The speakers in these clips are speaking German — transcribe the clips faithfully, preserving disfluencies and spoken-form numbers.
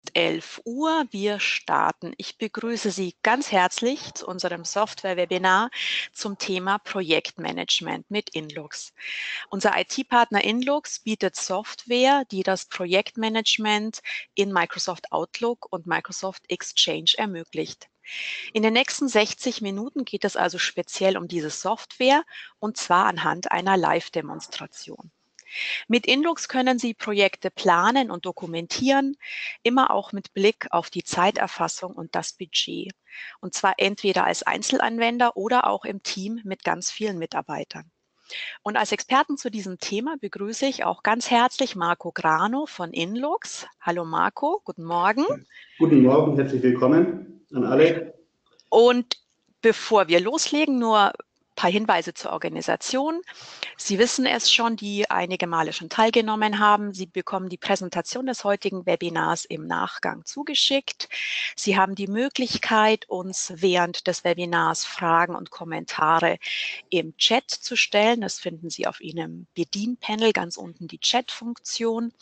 ist elf Uhr. Wir starten. Ich begrüße Sie ganz herzlich zu unserem Software-Webinar zum Thema Projektmanagement mit Inlux. Unser I T-Partner Inlux bietet Software, die das Projektmanagement in Microsoft Outlook und Microsoft Exchange ermöglicht. In den nächsten sechzig Minuten geht es also speziell um diese Software, und zwar anhand einer Live-Demonstration. Mit Inlux können Sie Projekte planen und dokumentieren, immer auch mit Blick auf die Zeiterfassung und das Budget. Und zwar entweder als Einzelanwender oder auch im Team mit ganz vielen Mitarbeitern. Und als Experten zu diesem Thema begrüße ich auch ganz herzlich Marco Grano von Inlux. Hallo Marco, guten Morgen. Guten Morgen, herzlich willkommen an alle. Und bevor wir loslegen, nur ein paar Hinweise zur Organisation. Sie wissen es schon, die einige Male schon teilgenommen haben. Sie bekommen die Präsentation des heutigen Webinars im Nachgang zugeschickt. Sie haben die Möglichkeit, uns während des Webinars Fragen und Kommentare im Chat zu stellen. Das finden Sie auf Ihrem Bedienpanel, ganz unten die Chat-Funktion.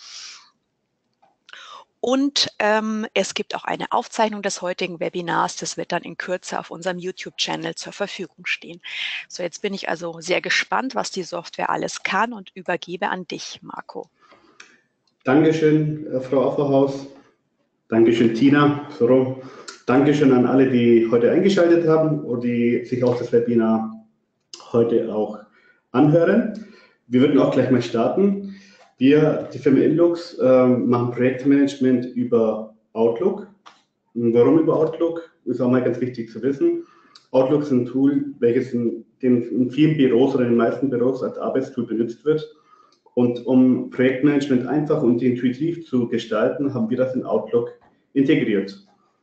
Und ähm, es gibt auch eine Aufzeichnung des heutigen Webinars. Das wird dann in Kürze auf unserem YouTube-Channel zur Verfügung stehen. So, jetzt bin ich also sehr gespannt, was die Software alles kann, und übergebe an dich, Marco. Dankeschön, Frau Offerhaus. Dankeschön, Tina. So, Dankeschön an alle, die heute eingeschaltet haben und die sich auch das Webinar heute auch anhören. Wir würden auch gleich mal starten. Wir, die Firma Inlux, äh, machen Projektmanagement über Outlook. Und warum über Outlook? Ist auch mal ganz wichtig zu wissen. Outlook ist ein Tool, welches in, in vielen Büros oder in den meisten Büros als Arbeitstool benutzt wird. Und um Projektmanagement einfach und intuitiv zu gestalten, haben wir das in Outlook integriert.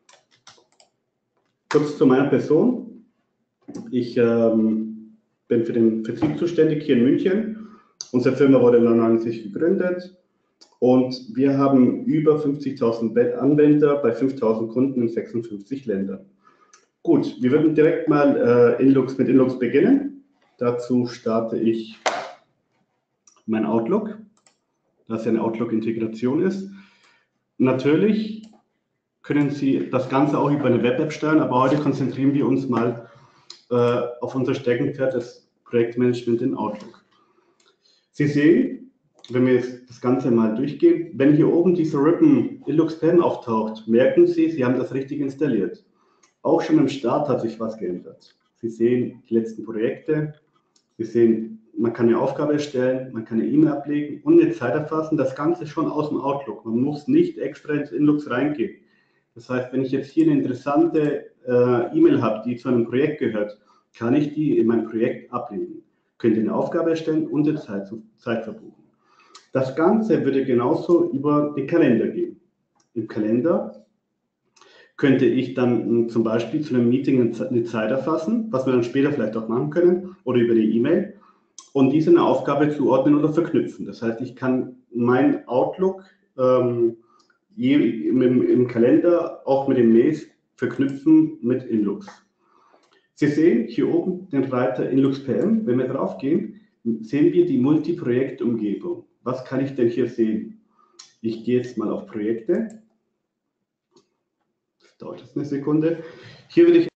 Kurz zu meiner Person. Ich ähm, bin für den Vertrieb zuständig hier in München. Unsere Firma wurde neunzehnhundertneunundneunzig gegründet und wir haben über fünfzigtausend Anwender bei fünftausend Kunden in sechsundfünfzig Ländern. Gut, wir würden direkt mal äh, Inlux, mit Inlux beginnen. Dazu starte ich mein Outlook, das ja eine Outlook-Integration ist. Natürlich können Sie das Ganze auch über eine Web-App steuern, aber heute konzentrieren wir uns mal äh, auf unser Steckenpferd, das Projektmanagement in Outlook. Sie sehen, wenn wir jetzt das Ganze mal durchgehen, wenn hier oben dieser Ribbon Inlux P M auftaucht, merken Sie, Sie haben das richtig installiert. Auch schon im Start hat sich was geändert. Sie sehen die letzten Projekte, Sie sehen, man kann eine Aufgabe erstellen, man kann eine E-Mail ablegen und eine Zeit erfassen, das Ganze schon aus dem Outlook. Man muss nicht extra ins Inlux reingehen. Das heißt, wenn ich jetzt hier eine interessante äh, E-Mail habe, die zu einem Projekt gehört, kann ich die in mein Projekt ablegen. Könnt ihr eine Aufgabe erstellen und die Zeit, Zeit verbuchen. Das Ganze würde genauso über den Kalender gehen. Im Kalender könnte ich dann zum Beispiel zu einem Meeting eine Zeit erfassen, was wir dann später vielleicht auch machen können, oder über die E-Mail, und diese eine Aufgabe zuordnen oder verknüpfen. Das heißt, ich kann mein Outlook ähm, je, im, im Kalender auch mit den Mails verknüpfen mit Inlux. Sie sehen hier oben den Reiter Inlux P M. Wenn wir drauf gehen, sehen wir die Multiprojekt-Umgebung. Was kann ich denn hier sehen? Ich gehe jetzt mal auf Projekte. Das dauert jetzt eine Sekunde. Hier würde ich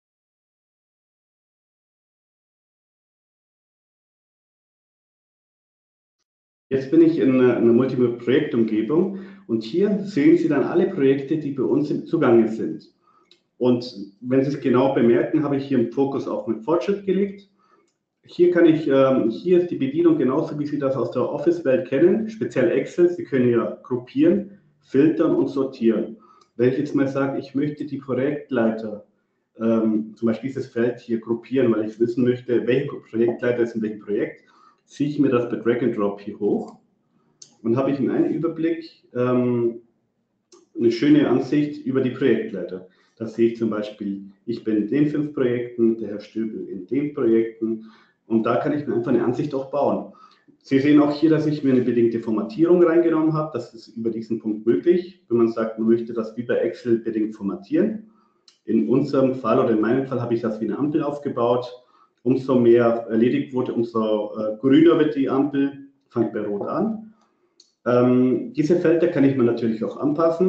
Jetzt bin ich in einer Multiprojekt-Umgebung und hier sehen Sie dann alle Projekte, die bei uns im Zugange sind. Und wenn Sie es genau bemerken, habe ich hier einen Fokus auf mit Fortschritt gelegt. Hier kann ich, ähm, hier ist die Bedienung genauso, wie Sie das aus der Office-Welt kennen, speziell Excel. Sie können ja gruppieren, filtern und sortieren. Wenn ich jetzt mal sage, ich möchte die Projektleiter, ähm, zum Beispiel dieses Feld hier gruppieren, weil ich wissen möchte, welcher Projektleiter ist in welchem Projekt, ziehe ich mir das bei Drag and Drop hier hoch und habe ich in einem Überblick ähm, eine schöne Ansicht über die Projektleiter. Da sehe ich zum Beispiel, ich bin in den fünf Projekten, der Herr Stöbel in den Projekten, und da kann ich mir einfach eine Ansicht auch bauen. Sie sehen auch hier, dass ich mir eine bedingte Formatierung reingenommen habe. Das ist über diesen Punkt möglich, wenn man sagt, man möchte das wie bei Excel bedingt formatieren. In unserem Fall oder in meinem Fall habe ich das wie eine Ampel aufgebaut. Umso mehr erledigt wurde, umso äh, grüner wird die Ampel, fängt bei Rot an. Ähm, diese Felder kann ich mir natürlich auch anpassen.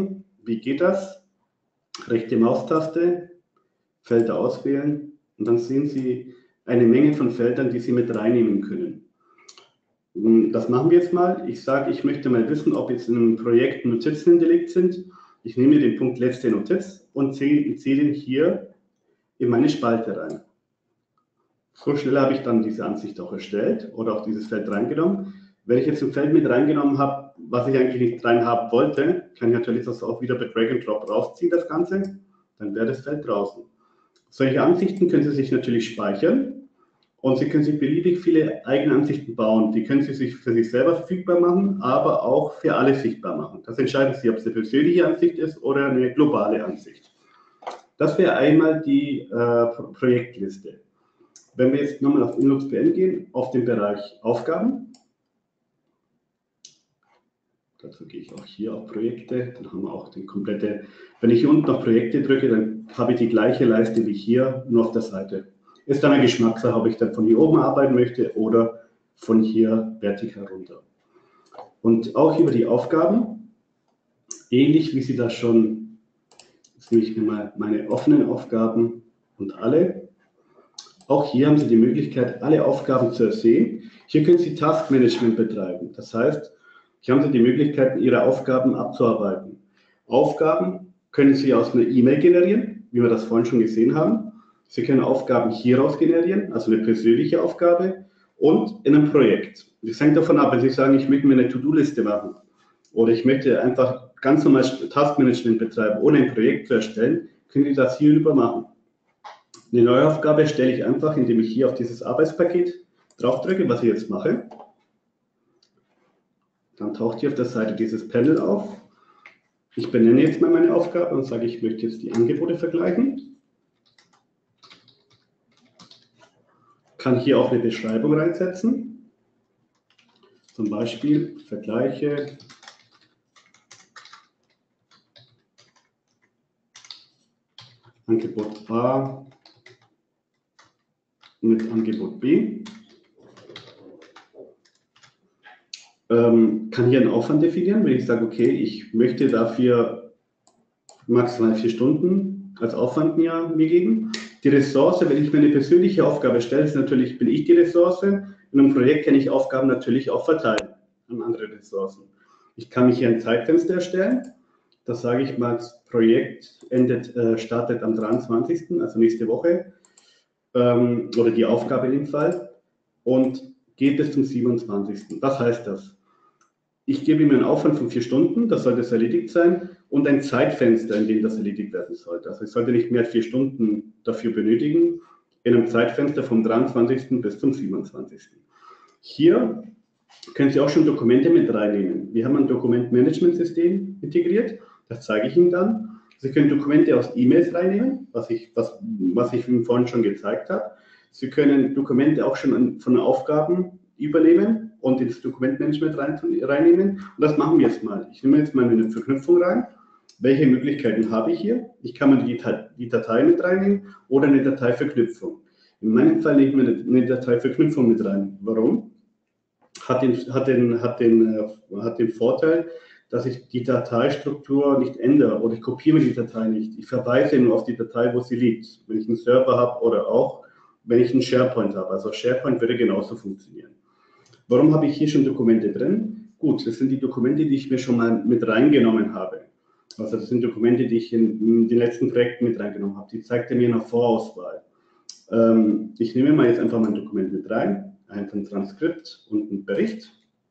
Wie geht das? Rechte Maustaste, Felder auswählen und dann sehen Sie eine Menge von Feldern, die Sie mit reinnehmen können. Das machen wir jetzt mal. Ich sage, ich möchte mal wissen, ob jetzt in einem Projekt Notizen hinterlegt sind. Ich nehme den Punkt letzte Notiz und zähle, zähle ihn hier in meine Spalte rein. So schnell habe ich dann diese Ansicht auch erstellt oder auch dieses Feld reingenommen. Wenn ich jetzt ein Feld mit reingenommen habe, was ich eigentlich nicht rein haben wollte, kann ich natürlich das auch wieder bei Drag and Drop rausziehen, das Ganze. Dann wäre das Feld draußen. Solche Ansichten können Sie sich natürlich speichern und Sie können sich beliebig viele eigene Ansichten bauen. Die können Sie sich für sich selber verfügbar machen, aber auch für alle sichtbar machen. Das entscheiden Sie, ob es eine persönliche Ansicht ist oder eine globale Ansicht. Das wäre einmal die äh, Projektliste. Wenn wir jetzt nochmal auf Inlux P N gehen, auf den Bereich Aufgaben, dazu gehe ich auch hier auf Projekte, dann haben wir auch den komplette, wenn ich hier unten auf Projekte drücke, dann habe ich die gleiche Leiste wie hier, nur auf der Seite. Ist dann eine Geschmackssache, ob ich dann von hier oben arbeiten möchte oder von hier vertikal runter. Und auch über die Aufgaben, ähnlich wie Sie das schon, jetzt nehme ich mir mal meine offenen Aufgaben und alle. Auch hier haben Sie die Möglichkeit, alle Aufgaben zu ersehen. Hier können Sie Taskmanagement betreiben. Das heißt, hier haben Sie die Möglichkeit, Ihre Aufgaben abzuarbeiten. Aufgaben können Sie aus einer E-Mail generieren, wie wir das vorhin schon gesehen haben. Sie können Aufgaben hieraus generieren, also eine persönliche Aufgabe und in einem Projekt. Das hängt davon ab, wenn Sie sagen, ich möchte mir eine To-Do-Liste machen oder ich möchte einfach ganz normal Taskmanagement betreiben, ohne ein Projekt zu erstellen, können Sie das hierüber machen. Eine neue Aufgabe stelle ich einfach, indem ich hier auf dieses Arbeitspaket draufdrücke, was ich jetzt mache. Dann taucht hier auf der Seite dieses Panel auf. Ich benenne jetzt mal meine Aufgabe und sage, ich möchte jetzt die Angebote vergleichen. Kann hier auch eine Beschreibung reinsetzen. Zum Beispiel vergleiche Angebot A mit Angebot B. Ähm, kann hier einen Aufwand definieren, wenn ich sage, okay, ich möchte dafür maximal vier Stunden als Aufwand mir, mir geben. Die Ressource, wenn ich mir eine persönliche Aufgabe stelle, ist natürlich, bin ich die Ressource. In einem Projekt kann ich Aufgaben natürlich auch verteilen an andere Ressourcen. Ich kann mich hier ein Zeitfenster erstellen. Das sage ich mal, das Projekt endet, äh, startet am dreiundzwanzigsten, also nächste Woche, ähm, oder die Aufgabe in dem Fall, und geht bis zum siebenundzwanzigsten. Was heißt das? Ich gebe ihm einen Aufwand von vier Stunden, das sollte es erledigt sein, und ein Zeitfenster, in dem das erledigt werden sollte. Also ich sollte nicht mehr als vier Stunden dafür benötigen, in einem Zeitfenster vom dreiundzwanzigsten bis zum siebenundzwanzigsten. Hier können Sie auch schon Dokumente mit reinnehmen. Wir haben ein Dokumentmanagementsystem integriert, das zeige ich Ihnen dann. Sie können Dokumente aus E-Mails reinnehmen, was ich, was, was ich Ihnen vorhin schon gezeigt habe. Sie können Dokumente auch schon von Aufgaben übernehmen und ins Dokumentmanagement rein, reinnehmen. Und das machen wir jetzt mal. Ich nehme jetzt mal eine Verknüpfung rein. Welche Möglichkeiten habe ich hier? Ich kann mir die, die Datei mit reinnehmen oder eine Dateiverknüpfung. In meinem Fall nehme ich mir eine Dateiverknüpfung mit rein. Warum? Hat den, hat den, hat den, hat den Vorteil, dass ich die Dateistruktur nicht ändere oder ich kopiere die Datei nicht. Ich verweise nur auf die Datei, wo sie liegt. Wenn ich einen Server habe oder auch, wenn ich einen SharePoint habe. Also SharePoint würde genauso funktionieren. Warum habe ich hier schon Dokumente drin? Gut, das sind die Dokumente, die ich mir schon mal mit reingenommen habe. Also das sind Dokumente, die ich in, in den letzten Projekten mit reingenommen habe. Die zeigt er mir in der Vorauswahl. Ähm, ich nehme mal jetzt einfach mein Dokument mit rein, einfach ein Transkript und einen Bericht.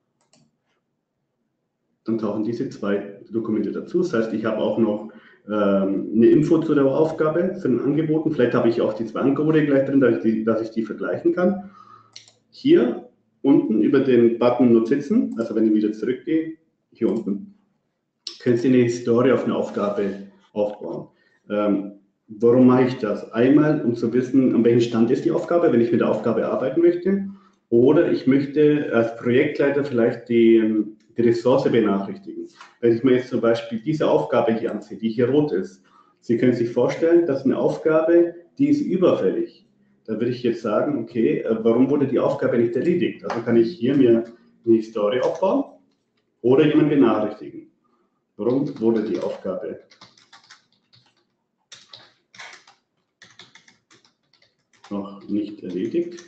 Dann tauchen diese zwei Dokumente dazu. Das heißt, ich habe auch noch ähm, eine Info zu der Aufgabe zu den Angeboten. Vielleicht habe ich auch die zwei Angebote gleich drin, dass ich die, dass ich die vergleichen kann. Hier unten über den Button Notizen, also wenn ich wieder zurückgehe, hier unten, können Sie eine Historie auf eine Aufgabe aufbauen. Ähm, warum mache ich das? Einmal, um zu wissen, an welchem Stand ist die Aufgabe, wenn ich mit der Aufgabe arbeiten möchte. Oder ich möchte als Projektleiter vielleicht die, die Ressource benachrichtigen. Wenn ich mir jetzt zum Beispiel diese Aufgabe hier ansehe, die hier rot ist, Sie können sich vorstellen, dass eine Aufgabe, die ist überfällig. Da würde ich jetzt sagen, okay, warum wurde die Aufgabe nicht erledigt? Also kann ich hier mir eine Historie aufbauen oder jemanden benachrichtigen. Warum wurde die Aufgabe noch nicht erledigt?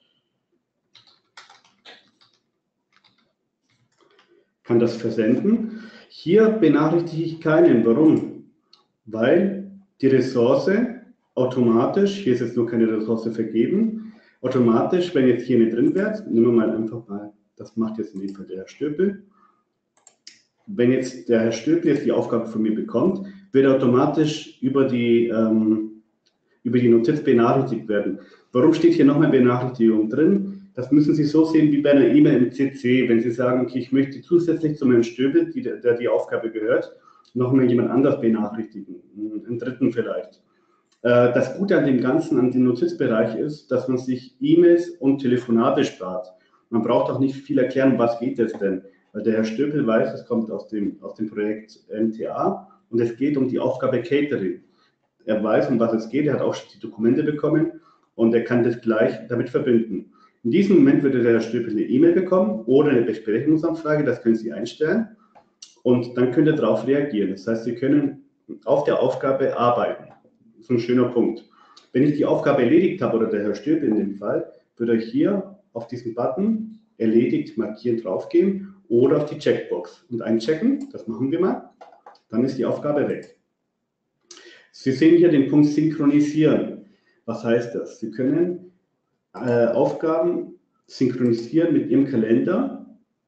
Kann das versenden. Hier benachrichtige ich keinen. Warum? Weil die Ressource automatisch, hier ist jetzt nur keine Ressource vergeben, automatisch, wenn jetzt hier nicht drin wäre, nehmen wir mal einfach mal, das macht jetzt in dem Fall der Herr Stöpel. Wenn jetzt der Herr Stöpel jetzt die Aufgabe von mir bekommt, wird er automatisch über die, ähm, über die Notiz benachrichtigt werden. Warum steht hier nochmal Benachrichtigung drin? Das müssen Sie so sehen wie bei einer E-Mail im C C. Wenn Sie sagen, okay, ich möchte zusätzlich zu Herrn Stöbel, die, der die Aufgabe gehört, nochmal jemand anders benachrichtigen, einen Dritten vielleicht. Das Gute an dem Ganzen, an dem Notizbereich ist, dass man sich E-Mails und Telefonate spart. Man braucht auch nicht viel erklären, was geht es denn. Weil der Herr Stöbel weiß, es kommt aus dem, aus dem Projekt M T A und es geht um die Aufgabe Catering. Er weiß, um was es geht, er hat auch die Dokumente bekommen und er kann das gleich damit verbinden. In diesem Moment würde der Herr Stöpel eine E-Mail bekommen oder eine Besprechungsanfrage, das können Sie einstellen und dann könnt ihr darauf reagieren. Das heißt, Sie können auf der Aufgabe arbeiten. Das ist ein schöner Punkt. Wenn ich die Aufgabe erledigt habe, oder der Herr Stöpel in dem Fall, würde ich hier auf diesen Button erledigt markieren draufgehen oder auf die Checkbox und einchecken. Das machen wir mal. Dann ist die Aufgabe weg. Sie sehen hier den Punkt Synchronisieren. Was heißt das? Sie können äh, Aufgaben synchronisieren mit Ihrem Kalender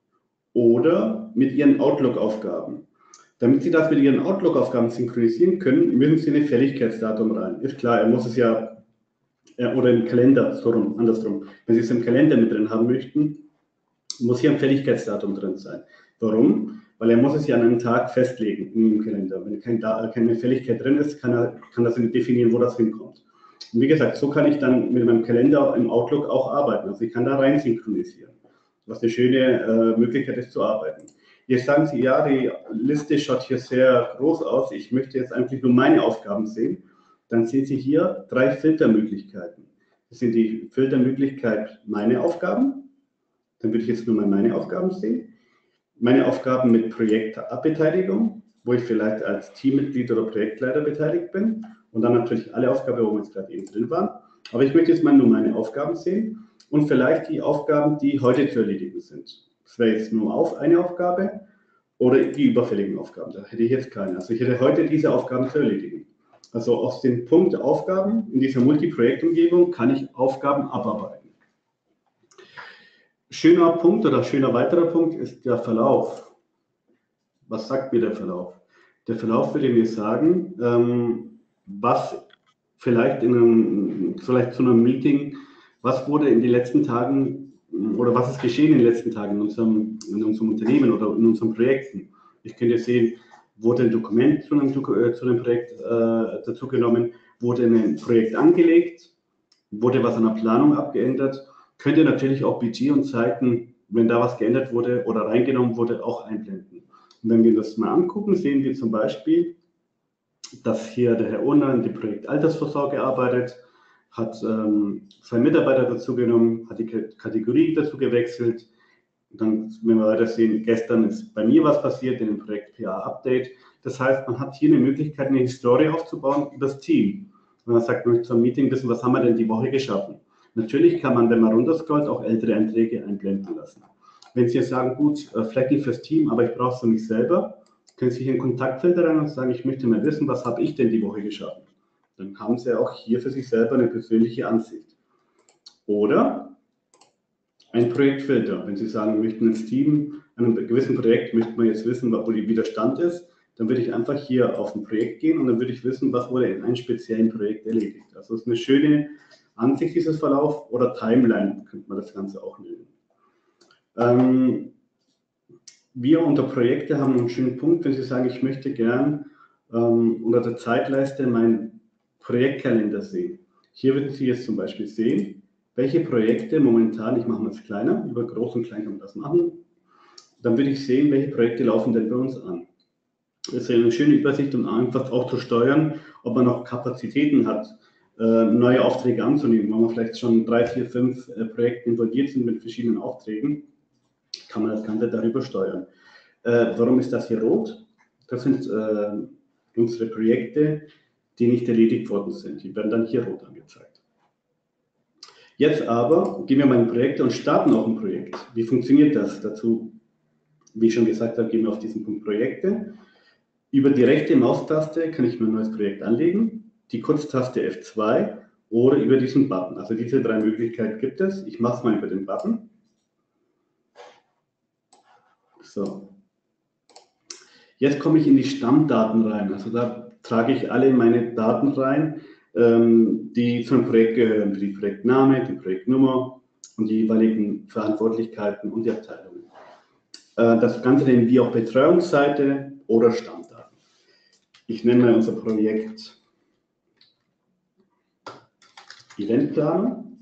oder mit Ihren Outlook-Aufgaben. Damit Sie das mit Ihren Outlook-Aufgaben synchronisieren können, müssen Sie ein Fälligkeitsdatum rein. Ist klar, er muss es ja, äh, oder im Kalender, so rum, andersrum. Wenn Sie es im Kalender mit drin haben möchten, muss hier ein Fälligkeitsdatum drin sein. Warum? Weil er muss es ja an einem Tag festlegen im Kalender. Wenn kein, keine Fälligkeit drin ist, kann er kann das nicht definieren, wo das hinkommt. Und wie gesagt, so kann ich dann mit meinem Kalender im Outlook auch arbeiten. Also ich kann da rein synchronisieren, was eine schöne äh, Möglichkeit ist zu arbeiten. Jetzt sagen Sie, ja, die Liste schaut hier sehr groß aus. Ich möchte jetzt eigentlich nur meine Aufgaben sehen. Dann sehen Sie hier drei Filtermöglichkeiten. Das sind die Filtermöglichkeit meine Aufgaben. Dann würde ich jetzt nur mal meine Aufgaben sehen. Meine Aufgaben mit Projektbeteiligung, wo ich vielleicht als Teammitglied oder Projektleiter beteiligt bin. Und dann natürlich alle Aufgaben, wo wir jetzt gerade eben drin waren. Aber ich möchte jetzt mal nur meine Aufgaben sehen und vielleicht die Aufgaben, die heute zu erledigen sind. Das wäre jetzt nur auf eine Aufgabe oder die überfälligen Aufgaben. Da hätte ich jetzt keine. Also ich hätte heute diese Aufgaben zu erledigen. Also aus dem Punkt Aufgaben in dieser Multiprojektumgebung kann ich Aufgaben abarbeiten. Schöner Punkt oder schöner weiterer Punkt ist der Verlauf. Was sagt mir der Verlauf? Der Verlauf würde mir sagen, ähm, was vielleicht, in einem, vielleicht zu einem Meeting, was wurde in den letzten Tagen oder was ist geschehen in den letzten Tagen in unserem, in unserem Unternehmen oder in unseren Projekten. Ich könnte sehen, wurde ein Dokument zu einem, äh, zu einem Projekt äh, dazu genommen, wurde ein Projekt angelegt, wurde was an der Planung abgeändert, könnte natürlich auch Budget und Zeiten, wenn da was geändert wurde oder reingenommen wurde, auch einblenden. Und wenn wir das mal angucken, sehen wir zum Beispiel, dass hier der Herr Ohner in dem Projekt Altersvorsorge arbeitet, hat ähm, zwei Mitarbeiter dazu genommen, hat die Kategorie dazu gewechselt. Dann, wenn wir weiter sehen, gestern ist bei mir was passiert in dem Projekt P A-Update. Das heißt, man hat hier eine Möglichkeit, eine Historie aufzubauen über das Team. Wenn man sagt, man möchte zum Meeting wissen, was haben wir denn die Woche geschaffen. Natürlich kann man, wenn man runterscrollt, auch ältere Einträge einblenden lassen. Wenn Sie jetzt sagen, gut, vielleicht nicht fürs Team, aber ich brauche es für mich selber, können Sie hier in Kontaktfilter rein und sagen, ich möchte mal wissen, was habe ich denn die Woche geschaffen. Dann haben Sie auch hier für sich selber eine persönliche Ansicht. Oder ein Projektfilter. Wenn Sie sagen, wir möchten als Team an einem gewissen Projekt, möchte man jetzt wissen, wie der Stand ist, dann würde ich einfach hier auf ein Projekt gehen und dann würde ich wissen, was wurde in einem speziellen Projekt erledigt. Also es ist eine schöne Ansicht dieses Verlauf oder Timeline, könnte man das Ganze auch nennen. Ähm, wir unter Projekte haben einen schönen Punkt, wenn Sie sagen, ich möchte gern ähm, unter der Zeitleiste meinen Projektkalender sehen. Hier würden Sie jetzt zum Beispiel sehen, welche Projekte momentan, ich mache mal es kleiner, über groß und klein kann man das machen, dann würde ich sehen, welche Projekte laufen denn bei uns an. Das ist eine schöne Übersicht, um einfach auch zu steuern, ob man noch Kapazitäten hat, äh, neue Aufträge anzunehmen. Wenn man vielleicht schon drei, vier, fünf äh, Projekte involviert sind mit verschiedenen Aufträgen, kann man das Ganze darüber steuern. Äh, warum ist das hier rot? Das sind äh, unsere Projekte, die nicht erledigt worden sind. Die werden dann hier rot angezeigt. Jetzt aber gehen wir mal in Projekte und starten auch ein Projekt. Wie funktioniert das? Dazu, wie ich schon gesagt habe, gehen wir auf diesen Punkt Projekte. Über die rechte Maustaste kann ich mir ein neues Projekt anlegen, die Kurztaste F zwei oder über diesen Button. Also diese drei Möglichkeiten gibt es. Ich mache es mal über den Button. So. Jetzt komme ich in die Stammdaten rein. Also da trage ich alle meine Daten rein, ähm, die zu einem Projekt gehören, wie die Projektname, die Projektnummer und die jeweiligen Verantwortlichkeiten und die Abteilungen. Äh, das Ganze nennen wir auch Betreuungsseite oder Stammdaten. Ich nenne mal unser Projekt Eventplanung.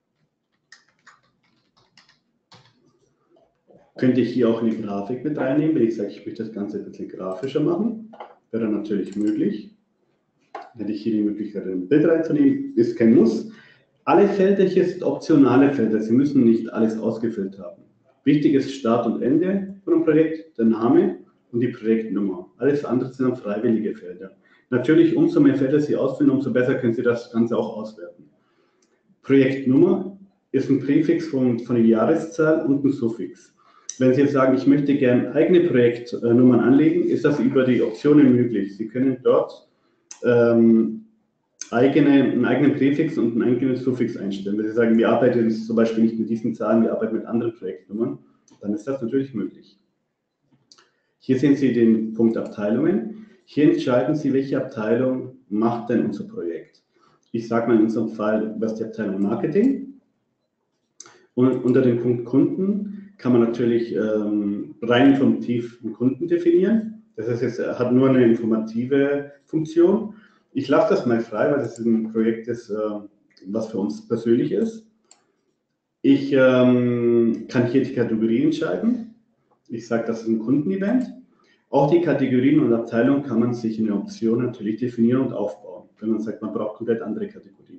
Könnte ich hier auch eine Grafik mit reinnehmen, wenn ich sage, ich möchte das Ganze ein bisschen grafischer machen. Wäre natürlich möglich. Dann hätte ich hier die Möglichkeit, ein Bild reinzunehmen. Ist kein Muss. Alle Felder hier sind optionale Felder. Sie müssen nicht alles ausgefüllt haben. Wichtig ist Start und Ende von einem Projekt, der Name und die Projektnummer. Alles andere sind dann freiwillige Felder. Natürlich, umso mehr Felder Sie ausfüllen, umso besser können Sie das Ganze auch auswerten. Projektnummer ist ein Präfix von, von der Jahreszahl und ein Suffix. Wenn Sie jetzt sagen, ich möchte gerne eigene Projektnummern anlegen, ist das über die Optionen möglich. Sie können dort ähm, eigene, einen eigenen Präfix und einen eigenen Suffix einstellen. Wenn Sie sagen, wir arbeiten zum Beispiel nicht mit diesen Zahlen, wir arbeiten mit anderen Projektnummern, dann ist das natürlich möglich. Hier sehen Sie den Punkt Abteilungen. Hier entscheiden Sie, welche Abteilung macht denn unser Projekt. Ich sage mal in unserem Fall, was die Abteilung Marketing. Und unter dem Punkt Kunden kann man natürlich ähm, rein informativ einen Kunden definieren. Das heißt, es hat nur eine informative Funktion. Ich lasse das mal frei, weil das ein Projekt ist, äh, was für uns persönlich ist. Ich ähm, kann hier die Kategorie entscheiden. Ich sage, das ist ein Kundenevent. Auch die Kategorien und Abteilungen kann man sich in der Option natürlich definieren und aufbauen, wenn man sagt, man braucht komplett andere Kategorien.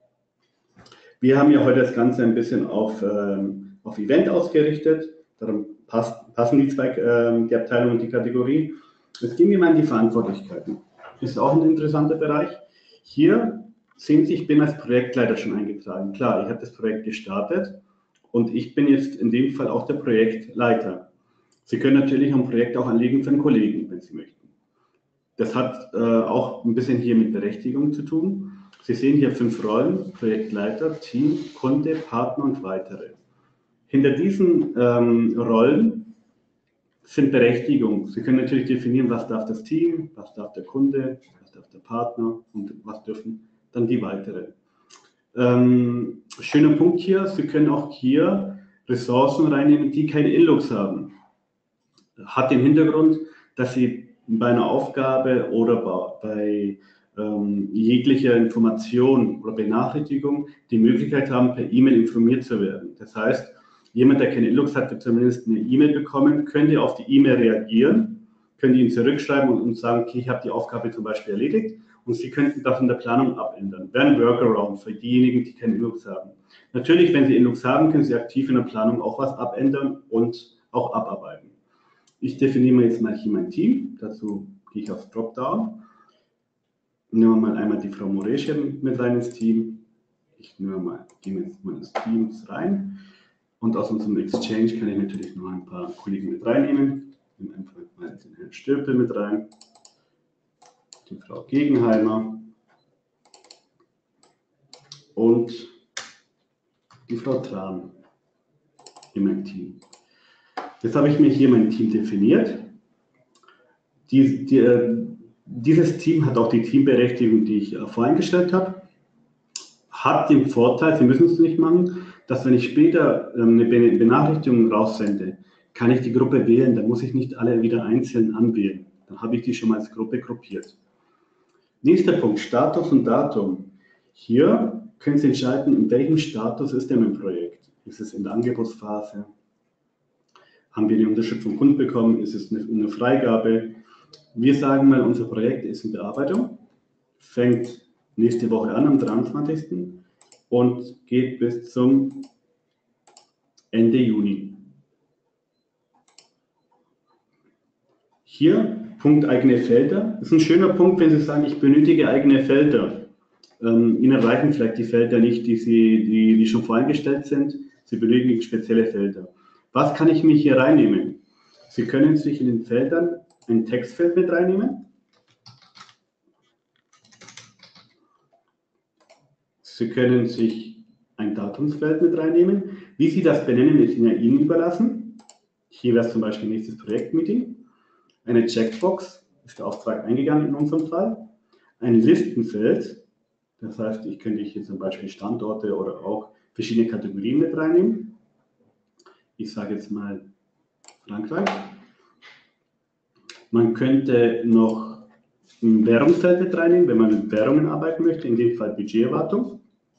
Wir haben ja heute das Ganze ein bisschen auf, ähm, auf Event ausgerichtet, darum passt, passen die zwei, äh, die Abteilung und die Kategorie. Jetzt gehen wir mal in die Verantwortlichkeiten. Ist auch ein interessanter Bereich. Hier sehen Sie, ich bin als Projektleiter schon eingetragen. Klar, ich habe das Projekt gestartet und ich bin jetzt in dem Fall auch der Projektleiter. Sie können natürlich ein Projekt auch anlegen für einen Kollegen, wenn Sie möchten. Das hat äh, auch ein bisschen hier mit Berechtigung zu tun. Sie sehen hier fünf Rollen: Projektleiter, Team, Kunde, Partner und weitere. Hinter diesen ähm, Rollen sind Berechtigungen. Sie können natürlich definieren, was darf das Team, was darf der Kunde, was darf der Partner und was dürfen dann die weiteren. Ähm, schöner Punkt hier, Sie können auch hier Ressourcen reinnehmen, die keine Inlux haben. Hat den Hintergrund, dass Sie bei einer Aufgabe oder bei ähm, jeglicher Information oder Benachrichtigung die Möglichkeit haben, per E-Mail informiert zu werden. Das heißt, jemand, der keine Inlux hat, wird zumindest eine E-Mail bekommen, könnte auf die E-Mail reagieren, könnte Ihnen zurückschreiben und, und sagen, okay, ich habe die Aufgabe zum Beispiel erledigt und Sie könnten das in der Planung abändern. Wäre ein Workaround für diejenigen, die keine Inlux haben. Natürlich, wenn Sie Inlux haben, können Sie aktiv in der Planung auch was abändern und auch abarbeiten. Ich definiere mir jetzt mal hier mein Team. Dazu gehe ich auf Dropdown. Nehmen wir mal einmal die Frau Moreschen mit rein ins Team. Ich nehme mal, gehe jetzt mal ins Teams rein. Und aus unserem Exchange kann ich natürlich noch ein paar Kollegen mit reinnehmen. Ich nehme einfach mal den Herrn Stirpel mit rein, die Frau Gegenheimer und die Frau Tran in meinem Team. Jetzt habe ich mir hier mein Team definiert. Die, die, dieses Team hat auch die Teamberechtigung, die ich voreingestellt habe. Hat den Vorteil, Sie müssen es nicht machen, dass wenn ich später eine Benachrichtigung raussende, kann ich die Gruppe wählen. Dann muss ich nicht alle wieder einzeln anwählen. Dann habe ich die schon mal als Gruppe gruppiert. Nächster Punkt, Status und Datum. Hier können Sie entscheiden, in welchem Status ist denn mein Projekt. Ist es in der Angebotsphase? Haben wir die Unterstützung vom Kunden bekommen? Ist es eine, eine Freigabe? Wir sagen mal, unser Projekt ist in Bearbeitung, fängt nächste Woche an, am dreiundzwanzigsten und geht bis zum Ende Juni. Hier Punkt eigene Felder. Das ist ein schöner Punkt, wenn Sie sagen, ich benötige eigene Felder. Ähm, Ihnen reichen vielleicht die Felder nicht, die, Sie, die, die schon voreingestellt sind. Sie benötigen spezielle Felder. Was kann ich mir hier reinnehmen? Sie können sich in den Feldern ein Textfeld mit reinnehmen. Sie können sich ein Datumsfeld mit reinnehmen. Wie Sie das benennen, ist Ihnen überlassen. Hier wäre es zum Beispiel nächstes Projektmeeting. Eine Checkbox, ist der Auftrag eingegangen in unserem Fall. Ein Listenfeld, das heißt, ich könnte hier zum Beispiel Standorte oder auch verschiedene Kategorien mit reinnehmen. Ich sage jetzt mal Frankreich. Man könnte noch ein Währungsfeld mit reinnehmen, wenn man mit Währungen arbeiten möchte, in dem Fall Budgeterwartung.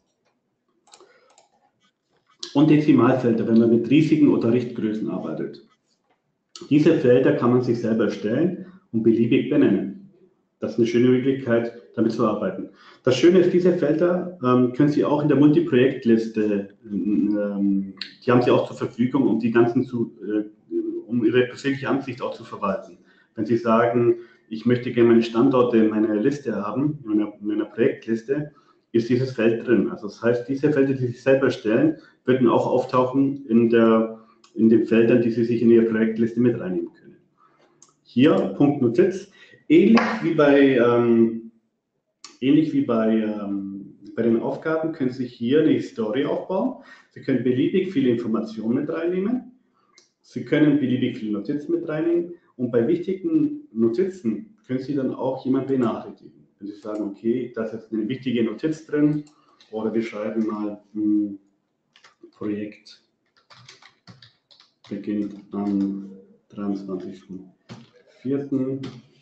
Und Dezimalfelder, wenn man mit Risiken oder Richtgrößen arbeitet. Diese Felder kann man sich selber erstellen und beliebig benennen. Das ist eine schöne Möglichkeit, damit zu arbeiten. Das Schöne ist, diese Felder ähm, können Sie auch in der Multiprojektliste, ähm, die haben Sie auch zur Verfügung, um die ganzen zu, äh, um Ihre persönliche Ansicht auch zu verwalten. Wenn Sie sagen, ich möchte gerne meine Standorte in meiner Liste haben, in meiner, in meiner Projektliste, ist dieses Feld drin. Also das heißt, diese Felder, die Sie sich selber stellen, würden auch auftauchen in, der, in den Feldern, die Sie sich in Ihre Projektliste mit reinnehmen können. Hier Punkt Notiz, ähnlich wie bei, ähm, ähnlich wie bei, ähm, bei den Aufgaben können Sie hier eine Story aufbauen. Sie können beliebig viele Informationen mit reinnehmen. Sie können beliebig viele Notizen mit reinnehmen. Und bei wichtigen Notizen können Sie dann auch jemanden benachrichtigen. Wenn Sie sagen, okay, da ist jetzt eine wichtige Notiz drin, oder wir schreiben mal ein Projekt beginnt am dreiundzwanzigsten vierten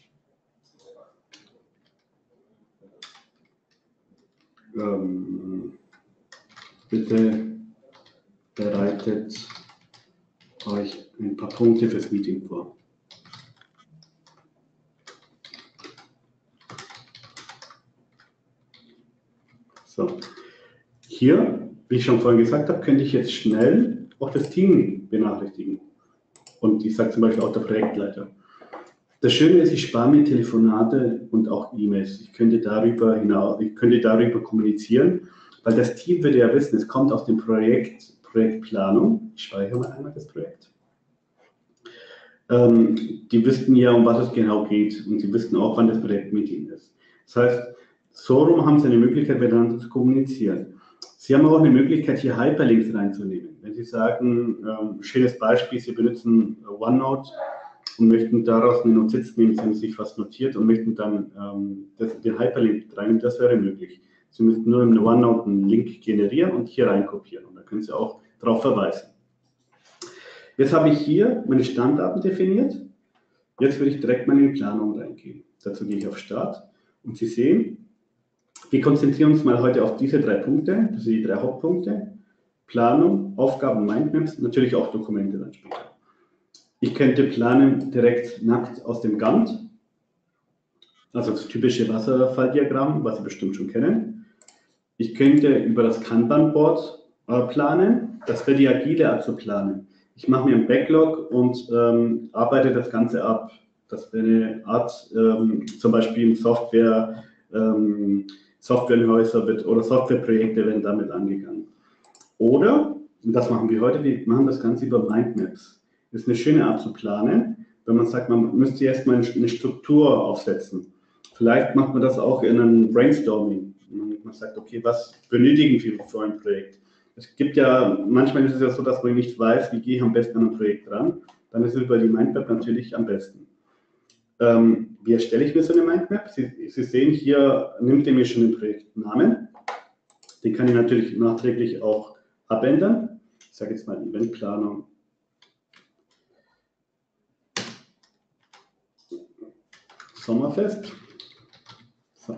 Ähm, bitte bereitet euch ein paar Punkte fürs Meeting vor. So. Hier, wie ich schon vorhin gesagt habe, könnte ich jetzt schnell auch das Team benachrichtigen. Und ich sage zum Beispiel auch der Projektleiter. Das Schöne ist, ich spare mir Telefonate und auch E-Mails. Ich könnte darüber hinaus, ich könnte darüber kommunizieren, weil das Team würde ja wissen, es kommt aus dem Projekt, Projektplanung. Ich speichere mal einmal das Projekt. Ähm, die wüssten ja, um was es genau geht, und sie wüssten auch, wann das Projektmeeting ist. Das heißt, so rum haben Sie eine Möglichkeit, miteinander zu kommunizieren. Sie haben auch eine Möglichkeit, hier Hyperlinks reinzunehmen. Wenn Sie sagen, ähm, schönes Beispiel, Sie benutzen OneNote und möchten daraus eine Notiz nehmen, Sie haben sich was notiert und möchten dann ähm, das, den Hyperlink reinnehmen, das wäre möglich. Sie müssten nur im OneNote einen Link generieren und hier reinkopieren, und da können Sie auch darauf verweisen. Jetzt habe ich hier meine Stammdaten definiert. Jetzt würde ich direkt mal in die Planung reingehen. Dazu gehe ich auf Start und Sie sehen, wir konzentrieren uns mal heute auf diese drei Punkte, das sind die drei Hauptpunkte. Planung, Aufgaben, Mindmaps, natürlich auch Dokumente dann später. Ich könnte planen direkt nackt aus dem Gantt, also das typische Wasserfalldiagramm, was Sie bestimmt schon kennen. Ich könnte über das Kanban-Board äh, planen, das wäre die agile Art zu planen. Ich mache mir einen Backlog und ähm, arbeite das Ganze ab. Das wäre eine Art, ähm, zum Beispiel in Software, ähm, Softwarehäuser wird, oder Softwareprojekte werden damit angegangen. Oder, und das machen wir heute, wir machen das Ganze über Mindmaps. Das ist eine schöne Art zu planen, wenn man sagt, man müsste erstmal eine Struktur aufsetzen. Vielleicht macht man das auch in einem Brainstorming. Man sagt, okay, was benötigen wir für ein Projekt? Es gibt ja, manchmal ist es ja so, dass man nicht weiß, wie gehe ich am besten an ein Projekt ran. Dann ist es über die Mindmap natürlich am besten. Ähm, wie erstelle ich mir so eine Mindmap? Sie, Sie sehen, hier nimmt er mir schon den Projektnamen. Den kann ich natürlich nachträglich auch abändern. Ich sage jetzt mal Eventplanung. Sommerfest. So.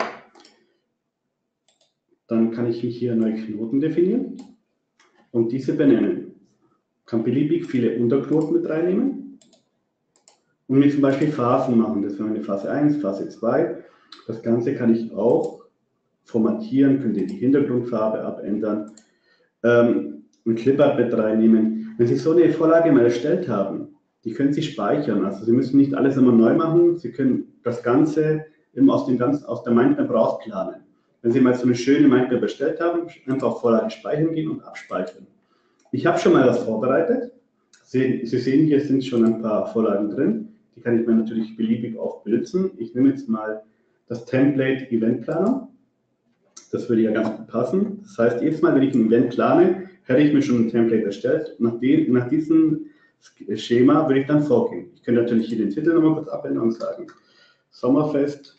Dann kann ich hier neue Knoten definieren und diese benennen. Ich kann beliebig viele Unterknoten mit reinnehmen und mir zum Beispiel Phasen machen. Das wäre eine Phase eins, Phase zwei. Das Ganze kann ich auch formatieren, könnte die Hintergrundfarbe abändern, ähm, ein Clipart mit reinnehmen. Wenn Sie so eine Vorlage mal erstellt haben, die können Sie speichern. Also Sie müssen nicht alles immer neu machen. Sie können das Ganze immer aus, dem ganzen, aus der Mindmap rausplanen. Wenn Sie mal so eine schöne Mindmap erstellt haben, einfach auf Vorlage speichern gehen und abspeichern. Ich habe schon mal was vorbereitet. Sie, Sie sehen, hier sind schon ein paar Vorlagen drin. Die kann ich mir natürlich beliebig auch benutzen. Ich nehme jetzt mal das Template Event Planner. Das würde ja ganz gut passen. Das heißt, jedes Mal, wenn ich ein Event plane, hätte ich mir schon ein Template erstellt. Nach, dem, nach diesem Schema würde ich dann vorgehen. Ich könnte natürlich hier den Titel nochmal kurz abändern und sagen Sommerfest.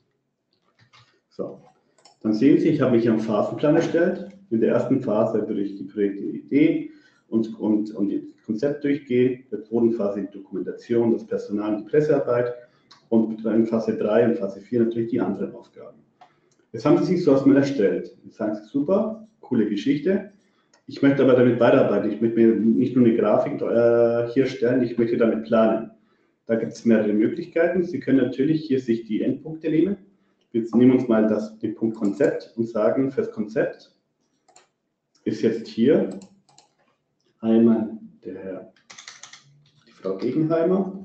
So, dann sehen Sie, ich habe mich einen Phasenplan erstellt. In der ersten Phase würde ich die Projektidee und, und, und das Konzept durchgehen. In der zweiten Phase die Dokumentation, das Personal und die Pressearbeit. Und in Phase drei und Phase vier natürlich die anderen Aufgaben. Jetzt haben Sie sich so was mal erstellt. Jetzt sagen Sie, super, coole Geschichte. Ich möchte aber damit weiterarbeiten. Ich möchte mir nicht nur eine Grafik äh, hier stellen, ich möchte damit planen. Da gibt es mehrere Möglichkeiten. Sie können natürlich hier sich die Endpunkte nehmen. Jetzt nehmen wir uns mal das, den Punkt Konzept und sagen, fürs Konzept ist jetzt hier einmal der, die Frau Gegenheimer,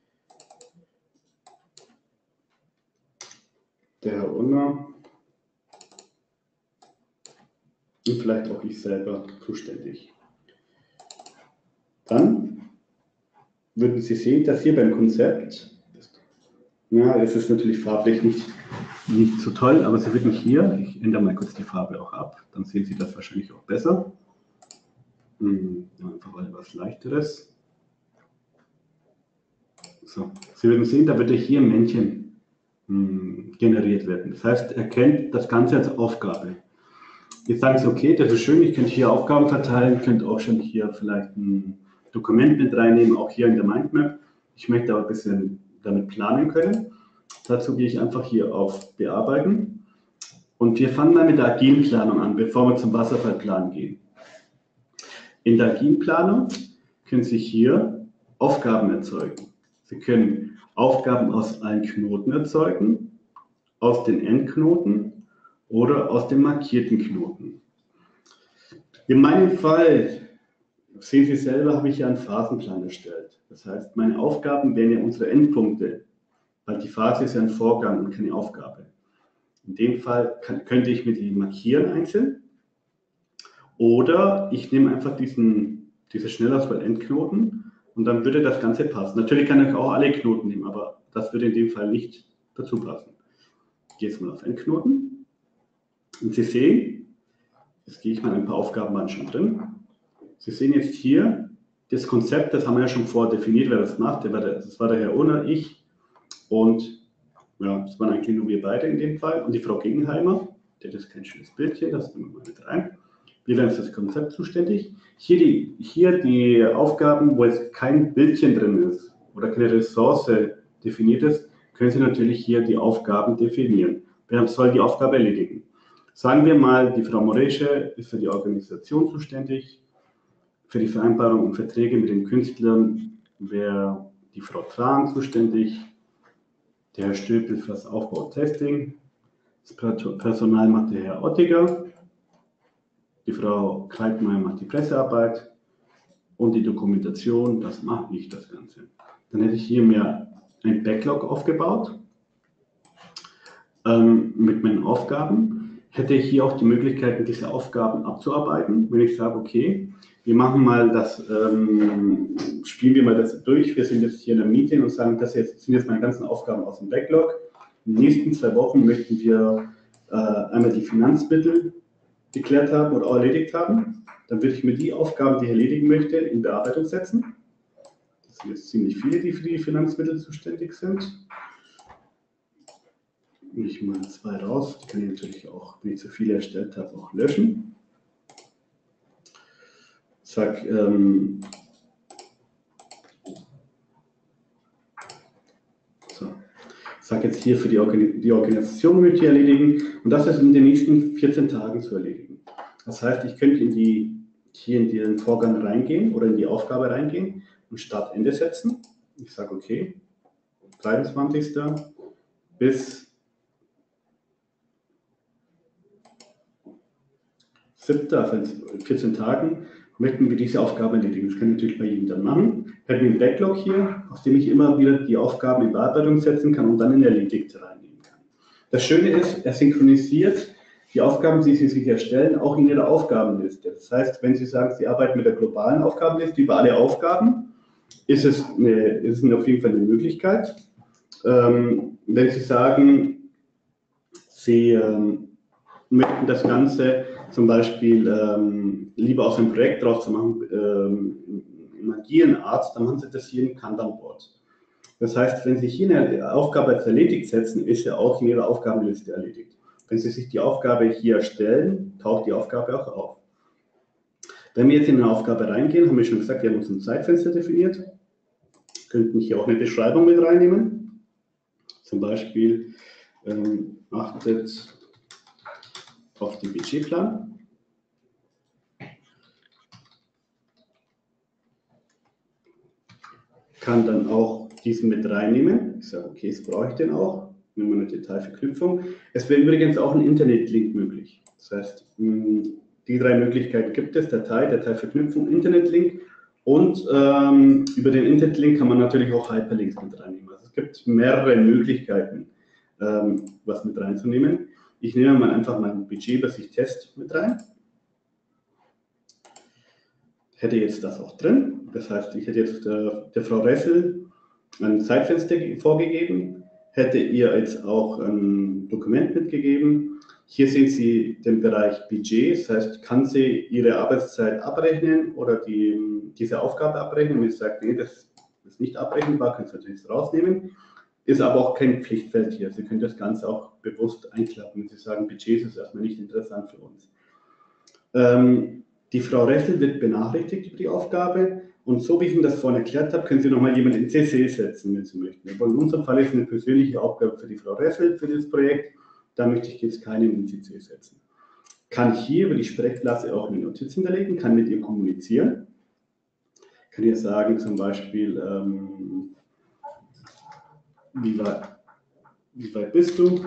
der Herr Unner und vielleicht auch ich selber zuständig. Dann würden Sie sehen, dass hier beim Konzept, ja, es ist natürlich farblich nicht, nicht so toll, aber Sie würden hier, ich ändere mal kurz die Farbe auch ab, dann sehen Sie das wahrscheinlich auch besser. Einfach mal etwas Leichteres. So, Sie würden sehen, da würde hier ein Männchen mh, generiert werden. Das heißt, er kennt das Ganze als Aufgabe. Jetzt sagen Sie, okay, das ist schön, ich könnte hier Aufgaben verteilen, könnte auch schon hier vielleicht ein Dokument mit reinnehmen, auch hier in der Mindmap. Ich möchte aber ein bisschen damit planen können. Dazu gehe ich einfach hier auf Bearbeiten. Und wir fangen mal mit der agilen Planung an, bevor wir zum Wasserfallplan gehen. In der agilen Planung können Sie hier Aufgaben erzeugen. Sie können Aufgaben aus allen Knoten erzeugen, aus den Endknoten oder aus den markierten Knoten. In meinem Fall, sehen Sie selber, habe ich ja einen Phasenplan erstellt. Das heißt, meine Aufgaben wären ja unsere Endpunkte, weil die Phase ist ja ein Vorgang und keine Aufgabe. In dem Fall kann, könnte ich mir die markieren einzeln oder ich nehme einfach diesen, diese Schnellauswahl-Endknoten und dann würde das Ganze passen. Natürlich kann ich auch alle Knoten nehmen, aber das würde in dem Fall nicht dazu passen. Ich gehe jetzt mal auf Endknoten. Und Sie sehen, jetzt gehe ich mal ein paar Aufgaben waren schon drin. Sie sehen jetzt hier das Konzept, das haben wir ja schon vordefiniert, wer das macht. Der war der, das war der Herr Ohner, ich und ja, das waren eigentlich nur wir beide in dem Fall. Und die Frau Gegenheimer, der ist kein schönes Bildchen, das nehmen wir mal mit rein. Wir werden für das Konzept zuständig. Hier die, hier die Aufgaben, wo jetzt kein Bildchen drin ist oder keine Ressource definiert ist, können Sie natürlich hier die Aufgaben definieren. Wer soll die Aufgabe erledigen? Sagen wir mal, die Frau Moresche ist für die Organisation zuständig, für die Vereinbarung und Verträge mit den Künstlern wäre die Frau Tran zuständig, der Herr Stöpel für das Aufbau und Testing, das Personal macht der Herr Ottiger, die Frau Kreitmeier macht die Pressearbeit und die Dokumentation, das mache ich das Ganze. Dann hätte ich hier mir ein Backlog aufgebaut ähm, mit meinen Aufgaben. Hätte ich hier auch die Möglichkeit, diese Aufgaben abzuarbeiten, wenn ich sage, okay, wir machen mal das, ähm, spielen wir mal das durch, wir sind jetzt hier in einem Meeting und sagen, das jetzt, sind jetzt meine ganzen Aufgaben aus dem Backlog. In den nächsten zwei Wochen möchten wir äh, einmal die Finanzmittel geklärt haben oder auch erledigt haben. Dann würde ich mir die Aufgaben, die ich erledigen möchte, in Bearbeitung setzen. Das sind jetzt ziemlich viele, die für die Finanzmittel zuständig sind. Nehme ich mal zwei raus. Die kann ich natürlich auch, wenn ich zu viele erstellt habe, auch löschen. Sag, ähm, so. Sag jetzt hier für die, Organ die Organisation möchte ich erledigen und das ist in den nächsten vierzehn Tagen zu erledigen. Das heißt, ich könnte in die, hier in den Vorgang reingehen oder in die Aufgabe reingehen und Start-Ende setzen. Ich sage, okay, dreiundzwanzigsten bis siebten, also in vierzehn Tagen, möchten wir diese Aufgaben erledigen. Das kann ich natürlich bei jedem dann machen. Ich habe einen Backlog hier, auf dem ich immer wieder die Aufgaben in Bearbeitung setzen kann und dann in erledigt reinnehmen kann. Das Schöne ist, er synchronisiert die Aufgaben, die Sie sich erstellen, auch in Ihrer Aufgabenliste. Das heißt, wenn Sie sagen, Sie arbeiten mit der globalen Aufgabenliste über alle Aufgaben, ist es, eine, ist es auf jeden Fall eine Möglichkeit. Ähm, wenn Sie sagen, Sie ähm, möchten das Ganze zum Beispiel ähm, lieber aus einem Projekt draus zu machen, ähm, im agilen Art, dann machen Sie das hier im Kanban-Board. Das heißt, wenn Sie hier eine Aufgabe als erledigt setzen, ist ja auch in Ihrer Aufgabenliste erledigt. Wenn Sie sich die Aufgabe hier erstellen, taucht die Aufgabe auch auf. Wenn wir jetzt in eine Aufgabe reingehen, haben wir schon gesagt, wir haben uns ein Zeitfenster definiert. Wir könnten hier auch eine Beschreibung mit reinnehmen. Zum Beispiel ähm, achtet auf den Budgetplan. Kann dann auch diesen mit reinnehmen. Ich sage, okay, jetzt brauche ich den auch. Nehmen wir eine Detailverknüpfung. Es wäre übrigens auch ein Internetlink möglich. Das heißt, die drei Möglichkeiten gibt es: Datei, Dateiverknüpfung, Internetlink. Und ähm, über den Internetlink kann man natürlich auch Hyperlinks mit reinnehmen. Also es gibt mehrere Möglichkeiten, ähm, was mit reinzunehmen. Ich nehme mal einfach mein Budgetübersicht Test mit rein. Hätte jetzt das auch drin. Das heißt, ich hätte jetzt der, der Frau Ressel ein Zeitfenster vorgegeben, hätte ihr jetzt auch ein Dokument mitgegeben. Hier sehen Sie den Bereich Budget, das heißt, kann sie ihre Arbeitszeit abrechnen oder die, diese Aufgabe abrechnen. Wenn sie sagt, nee, das ist nicht abrechenbar, können Sie natürlich rausnehmen. Ist aber auch kein Pflichtfeld hier. Sie können das Ganze auch bewusst einklappen, wenn Sie sagen, Budget ist erstmal nicht interessant für uns. Ähm, die Frau Ressel wird benachrichtigt über die Aufgabe. Und so wie ich Ihnen das vorhin erklärt habe, können Sie nochmal jemanden in C C setzen, wenn Sie möchten. Aber in unserem Fall ist es eine persönliche Aufgabe für die Frau Ressel, für das Projekt. Da möchte ich jetzt keinen in C C setzen. Kann ich hier über die Sprechblase auch eine Notiz hinterlegen, kann mit ihr kommunizieren. Kann ihr sagen, zum Beispiel, ähm, wie, weit, wie weit bist du?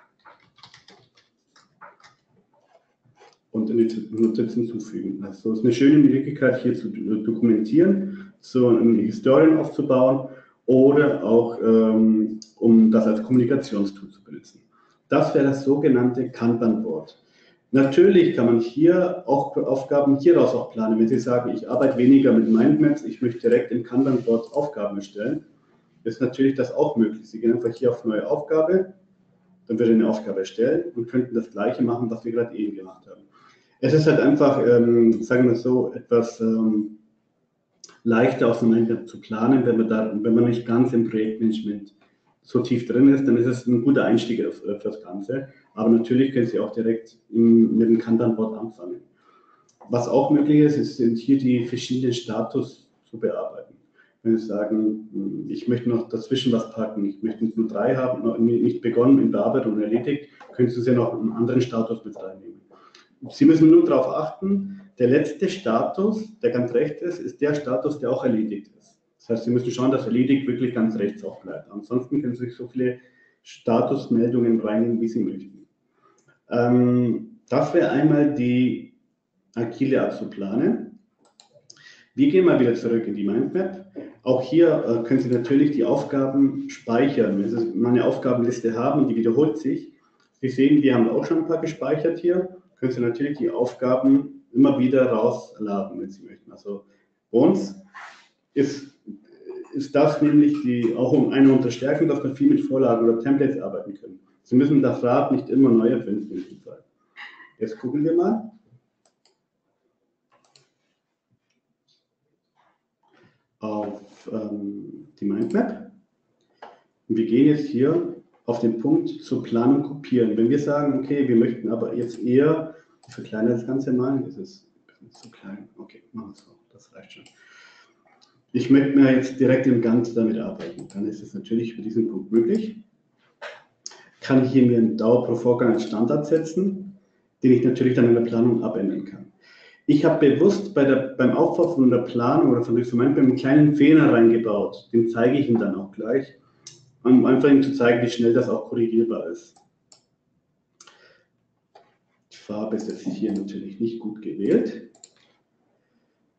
Und eine Notiz hinzufügen. Also es ist eine schöne Möglichkeit, hier zu dokumentieren, so eine Historien aufzubauen oder auch, ähm, um das als Kommunikationstool zu benutzen. Das wäre das sogenannte Kanban-Board. Natürlich kann man hier auch Aufgaben hieraus auch planen. Wenn Sie sagen, ich arbeite weniger mit Mindmaps, ich möchte direkt im Kanban-Board Aufgaben erstellen, ist natürlich das auch möglich. Sie gehen einfach hier auf neue Aufgabe, dann wird eine Aufgabe erstellen und könnten das Gleiche machen, was wir gerade eben gemacht haben. Es ist halt einfach, ähm, sagen wir so, etwas ähm, leichter aus dem Mindmap zu planen, wenn man, da, wenn man nicht ganz im Projektmanagement so tief drin ist, dann ist es ein guter Einstieg für das Ganze. Aber natürlich können Sie auch direkt im, mit dem Kanban-Board anfangen. Was auch möglich ist, ist, sind hier die verschiedenen Status zu bearbeiten. Wenn Sie sagen, ich möchte noch dazwischen was packen, ich möchte nicht nur drei haben, noch nicht begonnen, in Bearbeitung und erledigt, können Sie ja noch einen anderen Status mit reinnehmen. Sie müssen nur darauf achten, der letzte Status, der ganz rechts ist, ist der Status, der auch erledigt ist. Das heißt, Sie müssen schauen, dass erledigt wirklich ganz rechts auch bleibt. Ansonsten können Sie sich so viele Statusmeldungen reinnehmen, wie Sie möchten. Ähm, das wäre einmal die agile Art zu planen. Wir gehen mal wieder zurück in die Mindmap. Auch hier äh, können Sie natürlich die Aufgaben speichern. Wenn Sie mal eine Aufgabenliste haben, die wiederholt sich. Sie sehen, wir haben auch schon ein paar gespeichert hier. Können Sie natürlich die Aufgaben immer wieder rausladen, wenn Sie möchten. Also bei uns ist, ist das nämlich die, auch um eine Unterstärkung, dass wir viel mit Vorlagen oder Templates arbeiten können. Sie müssen das Rad nicht immer neu erfinden in diesem Fall. Jetzt gucken wir mal. Auf ähm, die Mindmap. Und wir gehen jetzt hier auf den Punkt zur Planung kopieren. Wenn wir sagen, okay, wir möchten aber jetzt eher, ich verkleinere das Ganze mal, das ist zu klein, okay, machen wir es so, das reicht schon. Ich möchte mir jetzt direkt im Ganzen damit arbeiten, dann ist es natürlich für diesen Punkt möglich. Kann ich hier mir einen Dauer pro Vorgang als Standard setzen, den ich natürlich dann in der Planung abändern kann. Ich habe bewusst bei der, beim Aufbau von der Planung oder von Instrumenten einen kleinen Fehler reingebaut, den zeige ich Ihnen dann auch gleich, um einfach Ihnen zu zeigen, wie schnell das auch korrigierbar ist. Die Farbe ist jetzt hier natürlich nicht gut gewählt.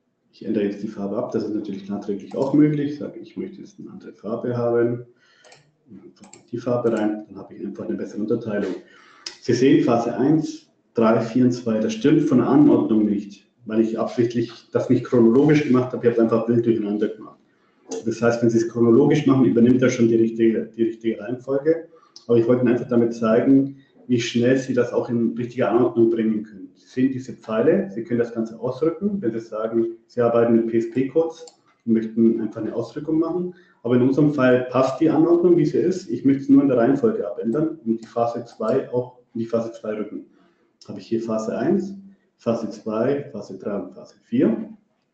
Ich ändere jetzt die Farbe ab, das ist natürlich nachträglich auch möglich. Ich sage, ich möchte jetzt eine andere Farbe haben. Die Farbe rein, dann habe ich einfach eine bessere Unterteilung. Sie sehen Phase eins, drei, vier und zwei, das stimmt von der Anordnung nicht, weil ich absichtlich das nicht chronologisch gemacht habe, ich habe es einfach wild durcheinander gemacht. Das heißt, wenn Sie es chronologisch machen, übernimmt er schon die richtige, die richtige Reihenfolge. Aber ich wollte Ihnen einfach damit zeigen, wie schnell Sie das auch in richtige Anordnung bringen können. Sie sehen diese Pfeile, Sie können das Ganze ausrücken, wenn Sie sagen, Sie arbeiten mit P S P-Codes und möchten einfach eine Ausrückung machen. Aber in unserem Fall passt die Anordnung, wie sie ist. Ich möchte es nur in der Reihenfolge abändern und die Phase zwei auch in die Phase zwei rücken. Habe ich hier Phase eins, Phase zwei, Phase drei und Phase vier.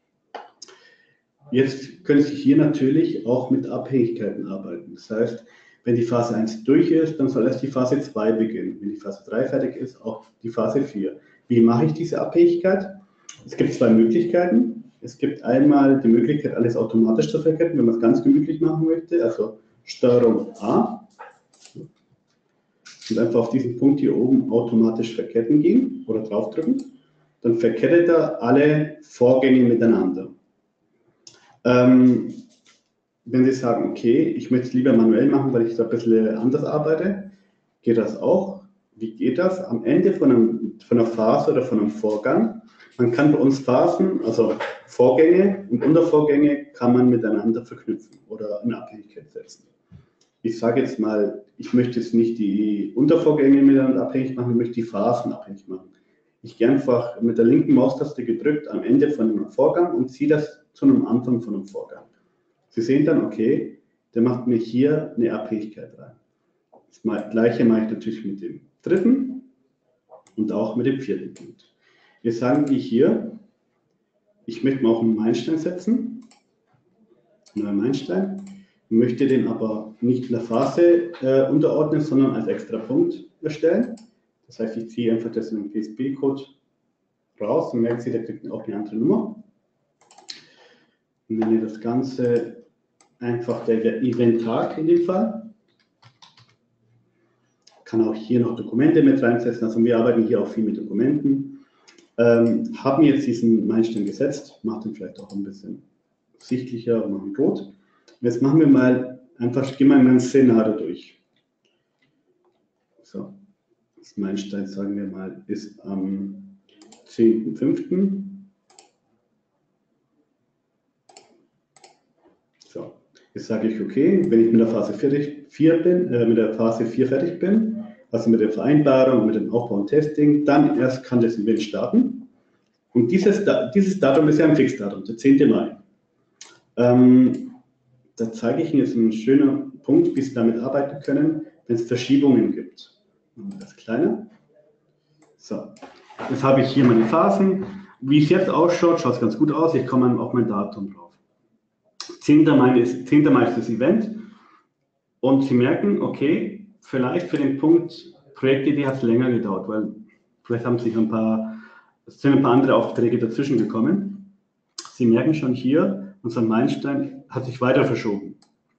Jetzt können Sie hier natürlich auch mit Abhängigkeiten arbeiten. Das heißt, wenn die Phase eins durch ist, dann soll erst die Phase zwei beginnen. Wenn die Phase drei fertig ist, auch die Phase vier. Wie mache ich diese Abhängigkeit? Es gibt zwei Möglichkeiten. Es gibt einmal die Möglichkeit, alles automatisch zu verketten, wenn man es ganz gemütlich machen möchte. Also Steuerung A. Und einfach auf diesen Punkt hier oben automatisch verketten gehen oder draufdrücken. Dann verkettet er alle Vorgänge miteinander. Ähm, wenn Sie sagen, okay, ich möchte es lieber manuell machen, weil ich da ein bisschen anders arbeite, geht das auch. Wie geht das? Am Ende von, einem, von einer Phase oder von einem Vorgang, man kann bei uns Phasen, also Vorgänge und Untervorgänge kann man miteinander verknüpfen oder in Abhängigkeit setzen. Ich sage jetzt mal, ich möchte jetzt nicht die Untervorgänge miteinander abhängig machen, ich möchte die Phasen abhängig machen. Ich gehe einfach mit der linken Maustaste gedrückt am Ende von einem Vorgang und ziehe das zu einem Anfang von einem Vorgang. Sie sehen dann, okay, der macht mir hier eine Abhängigkeit rein. Das Gleiche mache ich natürlich mit dem dritten und auch mit dem vierten Punkt. Jetzt sagen wir hier, ich möchte mal auch einen Meilenstein setzen, einen neuen Meilenstein, möchte den aber nicht in der Phase äh, unterordnen, sondern als extra Punkt erstellen. Das heißt, ich ziehe einfach das in den P S P-Code raus und merkt Sie, der kriegt auch eine andere Nummer. Und nenne das Ganze einfach der Event-Tag in dem Fall. Kann auch hier noch Dokumente mit reinsetzen. Also wir arbeiten hier auch viel mit Dokumenten. Ähm, haben jetzt diesen Meilenstein gesetzt, macht ihn vielleicht auch ein bisschen sichtlicher und machen rot. Und jetzt machen wir mal einfach, gehen wir mal ein Szenario durch. So, das Meilenstein, sagen wir mal, ist am zehnten fünften So, jetzt sage ich, okay, wenn ich mit der Phase vier bin, äh, mit der Phase vier fertig bin, also mit der Vereinbarung, mit dem Aufbau und Testing, dann erst kann das Event starten. Und dieses, dieses Datum ist ja ein Fixdatum, der zehnte Mai. Ähm, da zeige ich Ihnen jetzt einen schönen Punkt, wie Sie damit arbeiten können, wenn es Verschiebungen gibt. Machen wir das kleiner. So, jetzt habe ich hier meine Phasen. Wie es jetzt ausschaut, schaut es ganz gut aus. Ich komme auf mein Datum drauf. zehnter Mai ist, zehnter Mai ist das Event. Und Sie merken, okay, vielleicht für den Punkt Projektidee hat es länger gedauert, weil vielleicht haben sich ein paar, es sind ein paar andere Aufträge dazwischen gekommen. Sie merken schon hier, unser Meilenstein hat sich weiter verschoben.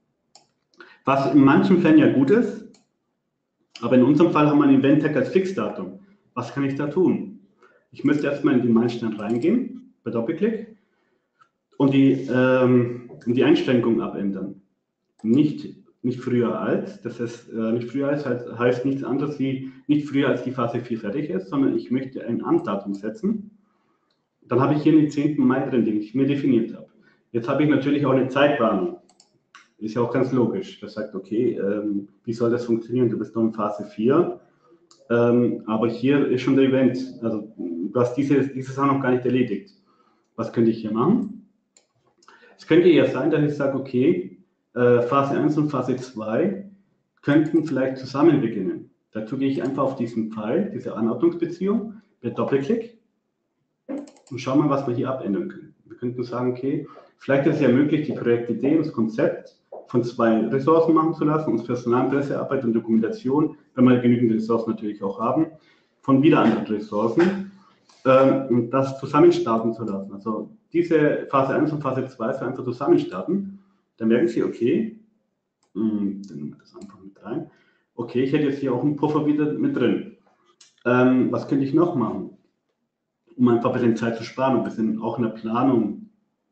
Was in manchen Fällen ja gut ist, aber in unserem Fall haben wir einen Event-Tag als Fixdatum. Was kann ich da tun? Ich müsste erstmal in den Meilenstein reingehen, bei Doppelklick, und die, ähm, die Einschränkungen abändern. Nicht, nicht früher als, das heißt, äh, nicht früher als heißt, heißt nichts anderes wie nicht früher als die Phase vier fertig ist, sondern ich möchte ein Enddatum setzen. Dann habe ich hier den zehnten Mai drin, den ich mir definiert habe. Jetzt habe ich natürlich auch eine Zeitplanung. Ist ja auch ganz logisch. Das sagt, okay, ähm, wie soll das funktionieren? Du bist noch in Phase vier, ähm, aber hier ist schon der Event. Also du hast diese, diese Sache noch gar nicht erledigt. Was könnte ich hier machen? Es könnte ja sein, dass ich sage, okay, äh, Phase eins und Phase zwei könnten vielleicht zusammen beginnen. Dazu gehe ich einfach auf diesen Pfeil, diese Anordnungsbeziehung, per Doppelklick und schauen mal, was wir hier abändern können. Wir könnten sagen, okay, vielleicht ist es ja möglich, die Projektidee und das Konzept von zwei Ressourcen machen zu lassen, uns Personal, Pressearbeit und Dokumentation, wenn wir genügend Ressourcen natürlich auch haben, von wieder anderen Ressourcen ähm, und das zusammen starten zu lassen. Also diese Phase eins und Phase zwei so einfach zusammen starten, dann merken Sie, okay, mh, dann nehmen wir das einfach mit rein, okay, ich hätte jetzt hier auch einen Puffer wieder mit drin. Ähm, was könnte ich noch machen, um einfach ein bisschen Zeit zu sparen, ein bisschen auch in der Planung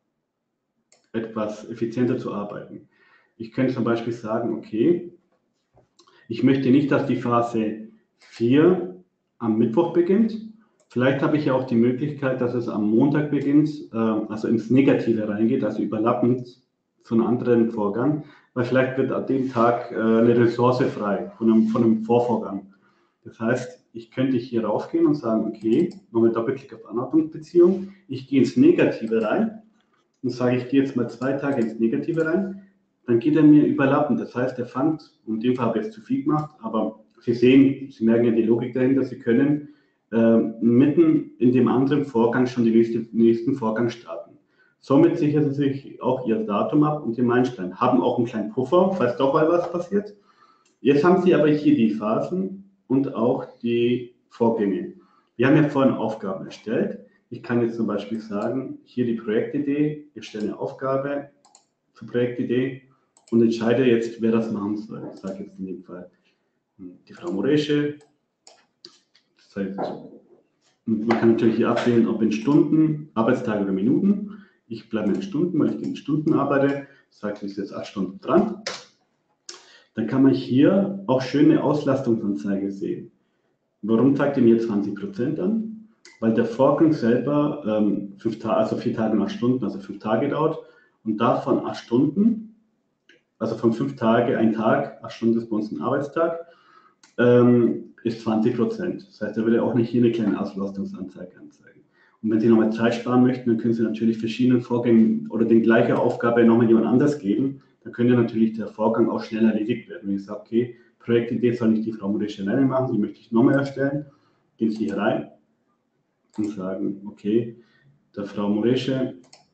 etwas effizienter zu arbeiten. Ich könnte zum Beispiel sagen, okay, ich möchte nicht, dass die Phase vier am Mittwoch beginnt. Vielleicht habe ich ja auch die Möglichkeit, dass es am Montag beginnt, äh, also ins Negative reingeht, also überlappend zu einem anderen Vorgang, weil vielleicht wird an dem Tag äh, eine Ressource frei von einem, von einem Vorvorgang. Das heißt, ich könnte hier raufgehen und sagen, okay, nochmal Doppelklick auf Anordnungsbeziehung, ich gehe ins Negative rein und sage, ich gehe jetzt mal zwei Tage ins Negative rein, dann geht er mir überlappend. Das heißt, er fängt, und in dem Fall habe ich jetzt zu viel gemacht, aber Sie sehen, Sie merken ja die Logik dahinter, Sie können äh, mitten in dem anderen Vorgang schon den nächste, nächsten Vorgang starten. Somit sichern Sie sich auch Ihr Datum ab und Ihr Meilenstein, haben auch einen kleinen Puffer, falls doch mal was passiert. Jetzt haben Sie aber hier die Phasen und auch die Vorgänge. Wir haben ja vorhin Aufgaben erstellt. Ich kann jetzt zum Beispiel sagen, hier die Projektidee, ich stelle eine Aufgabe zur Projektidee und entscheide jetzt, wer das machen soll. Ich sage jetzt in dem Fall die Frau Moresche. Das heißt, man kann natürlich hier abwählen, ob in Stunden, Arbeitstage oder Minuten. Ich bleibe in Stunden, weil ich in Stunden arbeite. Das heißt, ich bin jetzt acht Stunden dran. Dann kann man hier auch schöne Auslastungsanzeige sehen. Warum zeigt ihr mir zwanzig Prozent an? Weil der Vorgang selber ähm, fünf Tage, also vier Tage und acht Stunden, also fünf Tage dauert und davon acht Stunden, also von fünf Tage ein Tag, acht Stunden ist bei uns ein Arbeitstag, ähm, ist zwanzig Prozent. Das heißt, er würde auch nicht hier eine kleine Auslastungsanzeige anzeigen. Und wenn Sie nochmal Zeit sparen möchten, dann können Sie natürlich verschiedene Vorgänge oder die gleiche Aufgabe nochmal jemand anders geben. Dann könnte natürlich der Vorgang auch schnell erledigt werden. Wenn ich sage, okay, Projektidee soll nicht die Frau Moresche alleine machen, die möchte ich nochmal erstellen, gehen Sie hier rein und sagen, okay, der Frau Moresche,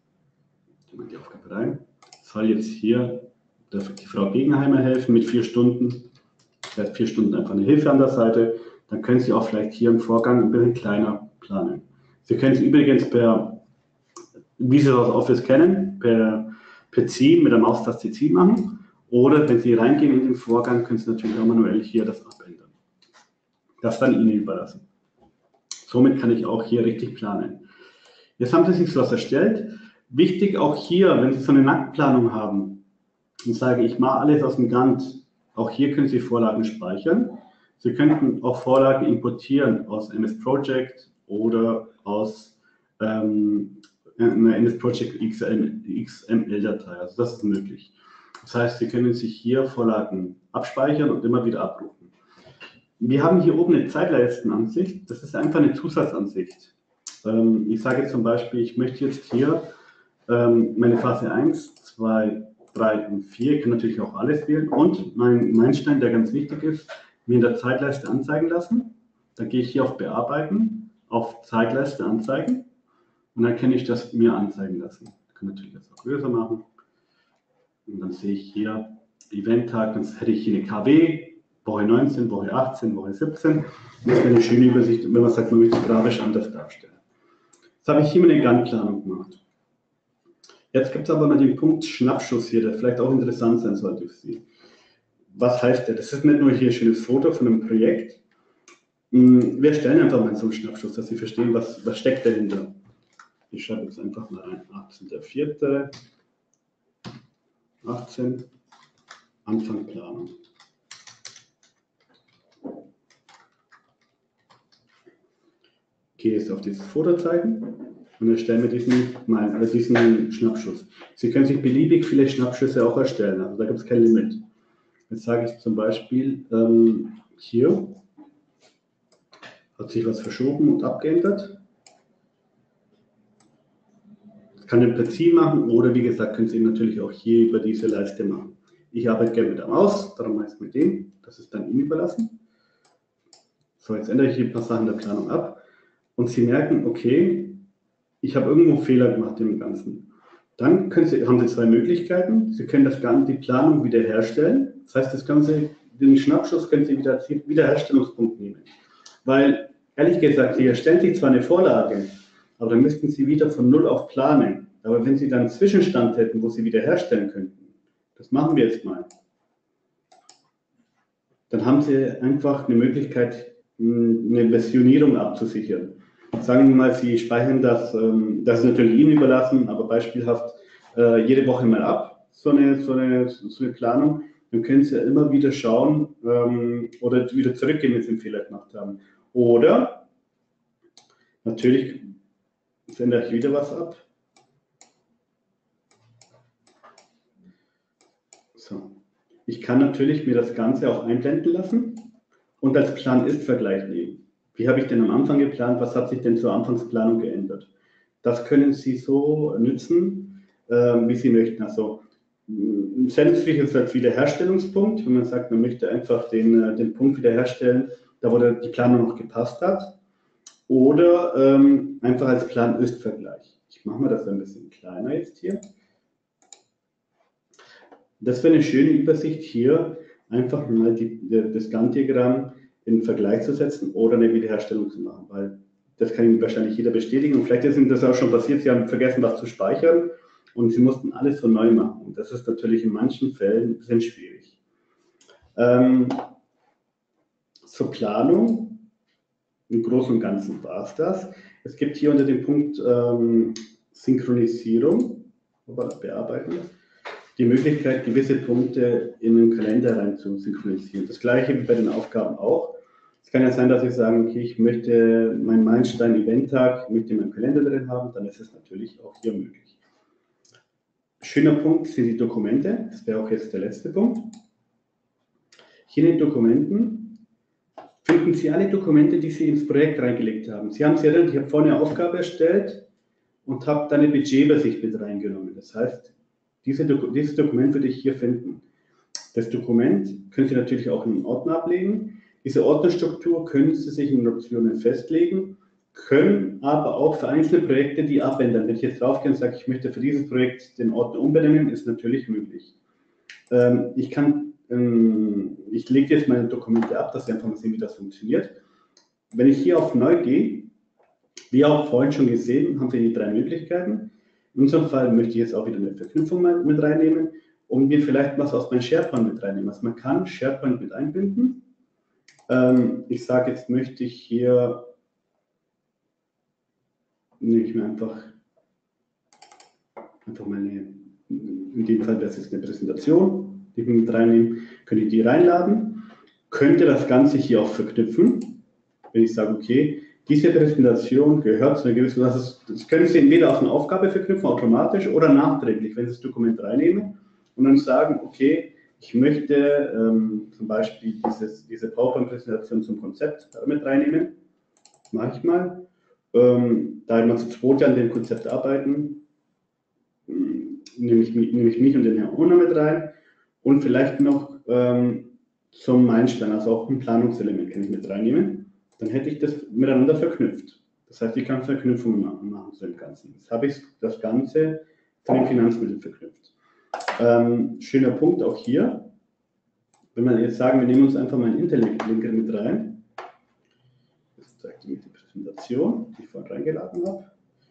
die Aufgabe rein, soll jetzt hier der, die Frau Gegenheimer helfen mit vier Stunden. Das heißt, vier Stunden einfach eine Hilfe an der Seite. Dann können Sie auch vielleicht hier im Vorgang ein bisschen kleiner planen. Sie können es übrigens per, wie Sie das aus Office kennen, per, per Ziehen mit der Maustaste Ziehen machen. Oder wenn Sie reingehen in den Vorgang, können Sie natürlich auch manuell hier das abändern. Das dann Ihnen überlassen. Somit kann ich auch hier richtig planen. Jetzt haben Sie sich was erstellt. Wichtig auch hier, wenn Sie so eine Nacktplanung haben und sagen, ich mache alles aus dem Gantt, auch hier können Sie Vorlagen speichern. Sie könnten auch Vorlagen importieren aus M S Project oder aus ähm, einer M S Project X M L-Datei. Also das ist möglich. Das heißt, Sie können sich hier Vorlagen abspeichern und immer wieder abrufen. Wir haben hier oben eine Zeitleistenansicht. Das ist einfach eine Zusatzansicht. Ähm, ich sage zum Beispiel, ich möchte jetzt hier ähm, meine Phase eins, zwei, drei und vier, ich kann natürlich auch alles wählen und mein Meilenstein, der ganz wichtig ist, mir in der Zeitleiste anzeigen lassen. Da gehe ich hier auf Bearbeiten, auf Zeitleiste anzeigen und dann kann ich das mir anzeigen lassen. Ich kann natürlich das auch größer machen und dann sehe ich hier Eventtag, dann hätte ich hier eine K W, Woche neunzehn, Woche achtzehn, Woche siebzehn. Das wäre eine schöne Übersicht, wenn man sagt, man möchte grafisch anders darstellen. Das habe ich hier mit der Gantt-Planung gemacht. Jetzt gibt es aber mal den Punkt Schnappschuss hier, der vielleicht auch interessant sein sollte für Sie. Was heißt der? Das ist nicht nur hier ein schönes Foto von einem Projekt. Wir stellen einfach mal so einen Schnappschuss, dass Sie verstehen, was, was steckt dahinter. Ich schreibe jetzt einfach mal rein, achtzehnter vierter achtzehn, Anfang Planung. Gehe jetzt auf dieses Foto zeigen und erstellen wir diesen, also diesen Schnappschuss. Sie können sich beliebig viele Schnappschüsse auch erstellen, also da gibt es kein Limit. Jetzt sage ich zum Beispiel, ähm, hier hat sich was verschoben und abgeändert. Das kann ich per Ziel machen oder wie gesagt, können Sie natürlich auch hier über diese Leiste machen. Ich arbeite gerne mit der Maus, darum mache ich es mit dem, das ist dann Ihnen überlassen. So, jetzt ändere ich hier ein paar Sachen der Planung ab und Sie merken, okay, ich habe irgendwo Fehler gemacht im Ganzen. Dann können Sie, haben Sie zwei Möglichkeiten. Sie können das Ganze, die Planung wiederherstellen. Das heißt, das Ganze, den Schnappschuss können Sie wieder als Wiederherstellungspunkt nehmen. Weil, ehrlich gesagt, Sie erstellen sich zwar eine Vorlage, aber dann müssten Sie wieder von Null auf planen. Aber wenn Sie dann einen Zwischenstand hätten, wo Sie wiederherstellen könnten, das machen wir jetzt mal, dann haben Sie einfach eine Möglichkeit, eine Versionierung abzusichern. Sagen wir mal, Sie speichern das, das ist natürlich Ihnen überlassen, aber beispielhaft, äh, jede Woche mal ab, so eine, so eine, so eine Planung. Dann können Sie ja immer wieder schauen ähm, oder wieder zurückgehen, wenn Sie einen Fehler gemacht haben. Oder natürlich sende ich wieder was ab. So. Ich kann natürlich mir das Ganze auch einblenden lassen und als Plan-Ist-Vergleich nehmen. Wie habe ich denn am Anfang geplant? Was hat sich denn zur Anfangsplanung geändert? Das können Sie so nützen, äh, wie Sie möchten. Also Senfstrich ist als Wiederherstellungspunkt, wenn man sagt, man möchte einfach den, den Punkt wiederherstellen, da wo die Planung noch gepasst hat. Oder ähm, einfach als Plan-Ist-Vergleich. Ich mache mal das ein bisschen kleiner jetzt hier. Das wäre eine schöne Übersicht hier, einfach mal die, das Gantt-Diagramm in Vergleich zu setzen oder eine Wiederherstellung zu machen, weil das kann Ihnen wahrscheinlich jeder bestätigen und vielleicht ist Ihnen das auch schon passiert, Sie haben vergessen, was zu speichern und Sie mussten alles von neu machen und das ist natürlich in manchen Fällen ein bisschen schwierig. Ähm, zur Planung, im Großen und Ganzen war es das. Es gibt hier unter dem Punkt ähm, Synchronisierung, bearbeiten, die Möglichkeit, gewisse Punkte in den Kalender rein zu synchronisieren. Das gleiche wie bei den Aufgaben auch. Es kann ja sein, dass Sie sagen, okay, ich möchte meinen Meilenstein-Event-Tag mit in meinem Kalender drin haben, dann ist es natürlich auch hier möglich. Schöner Punkt sind die Dokumente, das wäre auch jetzt der letzte Punkt. Hier in den Dokumenten finden Sie alle Dokumente, die Sie ins Projekt reingelegt haben. Sie haben sich erinnert, ich habe vorne eine Aufgabe erstellt und habe dann eine Budgetübersicht mit reingenommen. Das heißt, Diese, dieses Dokument würde ich hier finden. Das Dokument können Sie natürlich auch in einen Ordner ablegen. Diese Ordnerstruktur können Sie sich in den Optionen festlegen, können aber auch für einzelne Projekte die abändern. Wenn ich jetzt draufgehe und sage, ich möchte für dieses Projekt den Ordner umbenennen, ist natürlich möglich. Ähm, ich kann, ähm, ich lege jetzt meine Dokumente ab, dass Sie einfach mal sehen, wie das funktioniert. Wenn ich hier auf Neu gehe, wie auch vorhin schon gesehen, haben wir die drei Möglichkeiten. In unserem Fall möchte ich jetzt auch wieder eine Verknüpfung mit reinnehmen und mir vielleicht was aus meinem SharePoint mit reinnehmen. Also man kann SharePoint mit einbinden. Ähm, ich sage, jetzt möchte ich hier, nehme ich mir einfach, einfach mal eine, in dem Fall wäre es jetzt eine Präsentation, die ich mit reinnehmen, könnte ich die reinladen, könnte das Ganze hier auch verknüpfen, wenn ich sage, okay, diese Präsentation gehört zu einer gewissen, das, ist, das können Sie entweder auf eine Aufgabe verknüpfen, automatisch, oder nachträglich, wenn Sie das Dokument reinnehmen und dann sagen, okay, ich möchte ähm, zum Beispiel dieses, diese PowerPoint-Präsentation zum Konzept mit reinnehmen. Das mache ich mal. Ähm, da wir zu zweit an dem Konzept arbeiten, nehme ich, nehme ich mich und den Herrn Ohner mit rein und vielleicht noch ähm, zum Meilenstein, also auch ein Planungselement kann ich mit reinnehmen. Dann hätte ich das miteinander verknüpft. Das heißt, ich kann Verknüpfungen machen, machen zu dem Ganzen. Jetzt habe ich das Ganze zu den Finanzmitteln verknüpft. Ähm, schöner Punkt auch hier. Wenn wir jetzt sagen, wir nehmen uns einfach mal einen Interlink mit rein. Jetzt zeige ich mir die Präsentation, die ich vorhin reingeladen habe.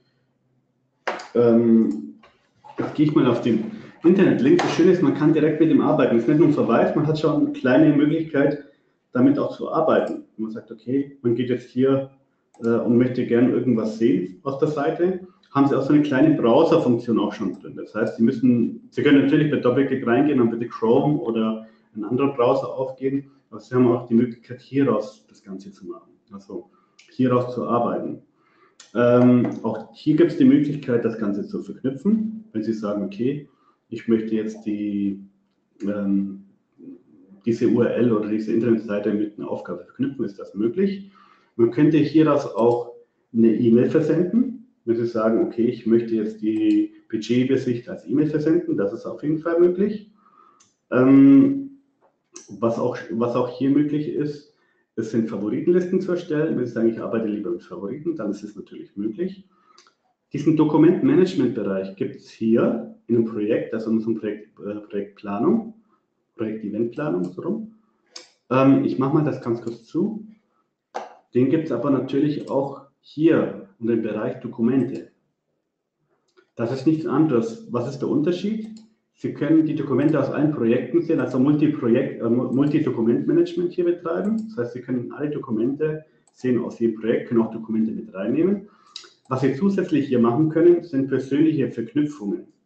Ähm, jetzt gehe ich mal auf den Internetlink. Das Schöne ist, man kann direkt mit dem arbeiten. Es ist nicht nur ein Verweis, man hat schon eine kleine Möglichkeit, damit auch zu arbeiten. Man sagt, okay, man geht jetzt hier äh, und möchte gerne irgendwas sehen aus der Seite, haben Sie auch so eine kleine Browser-Funktion auch schon drin. Das heißt, Sie müssen, Sie können natürlich mit Doppelklick reingehen und bitte Chrome oder einen anderen Browser aufgeben, aber Sie haben auch die Möglichkeit, hier raus das Ganze zu machen, also hier raus zu arbeiten. Ähm, auch hier gibt es die Möglichkeit, das Ganze zu verknüpfen, wenn Sie sagen, okay, ich möchte jetzt die ähm, diese U R L oder diese Internetseite mit einer Aufgabe verknüpfen, ist das möglich. Man könnte hieraus auch eine E-Mail versenden, wenn Sie sagen, okay, ich möchte jetzt die Budgetübersicht als E-Mail versenden, das ist auf jeden Fall möglich. Ähm, was, auch, was auch hier möglich ist, es sind Favoritenlisten zu erstellen. Wenn Sie sagen, ich arbeite lieber mit Favoriten, dann ist es natürlich möglich. Diesen Dokumentmanagement-Bereich gibt es hier in einem Projekt, also in unserem Projekt, äh, Projektplanung. Projekt-Eventplanung, so rum. Ähm, ich mache mal das ganz kurz zu. Den gibt es aber natürlich auch hier in dem Bereich Dokumente. Das ist nichts anderes. Was ist der Unterschied? Sie können die Dokumente aus allen Projekten sehen, also Multi-Projekt, äh, Multi-Dokument-Management hier betreiben. Das heißt, Sie können alle Dokumente sehen aus jedem Projekt, können auch Dokumente mit reinnehmen. Was Sie zusätzlich hier machen können, sind persönliche Verknüpfungen.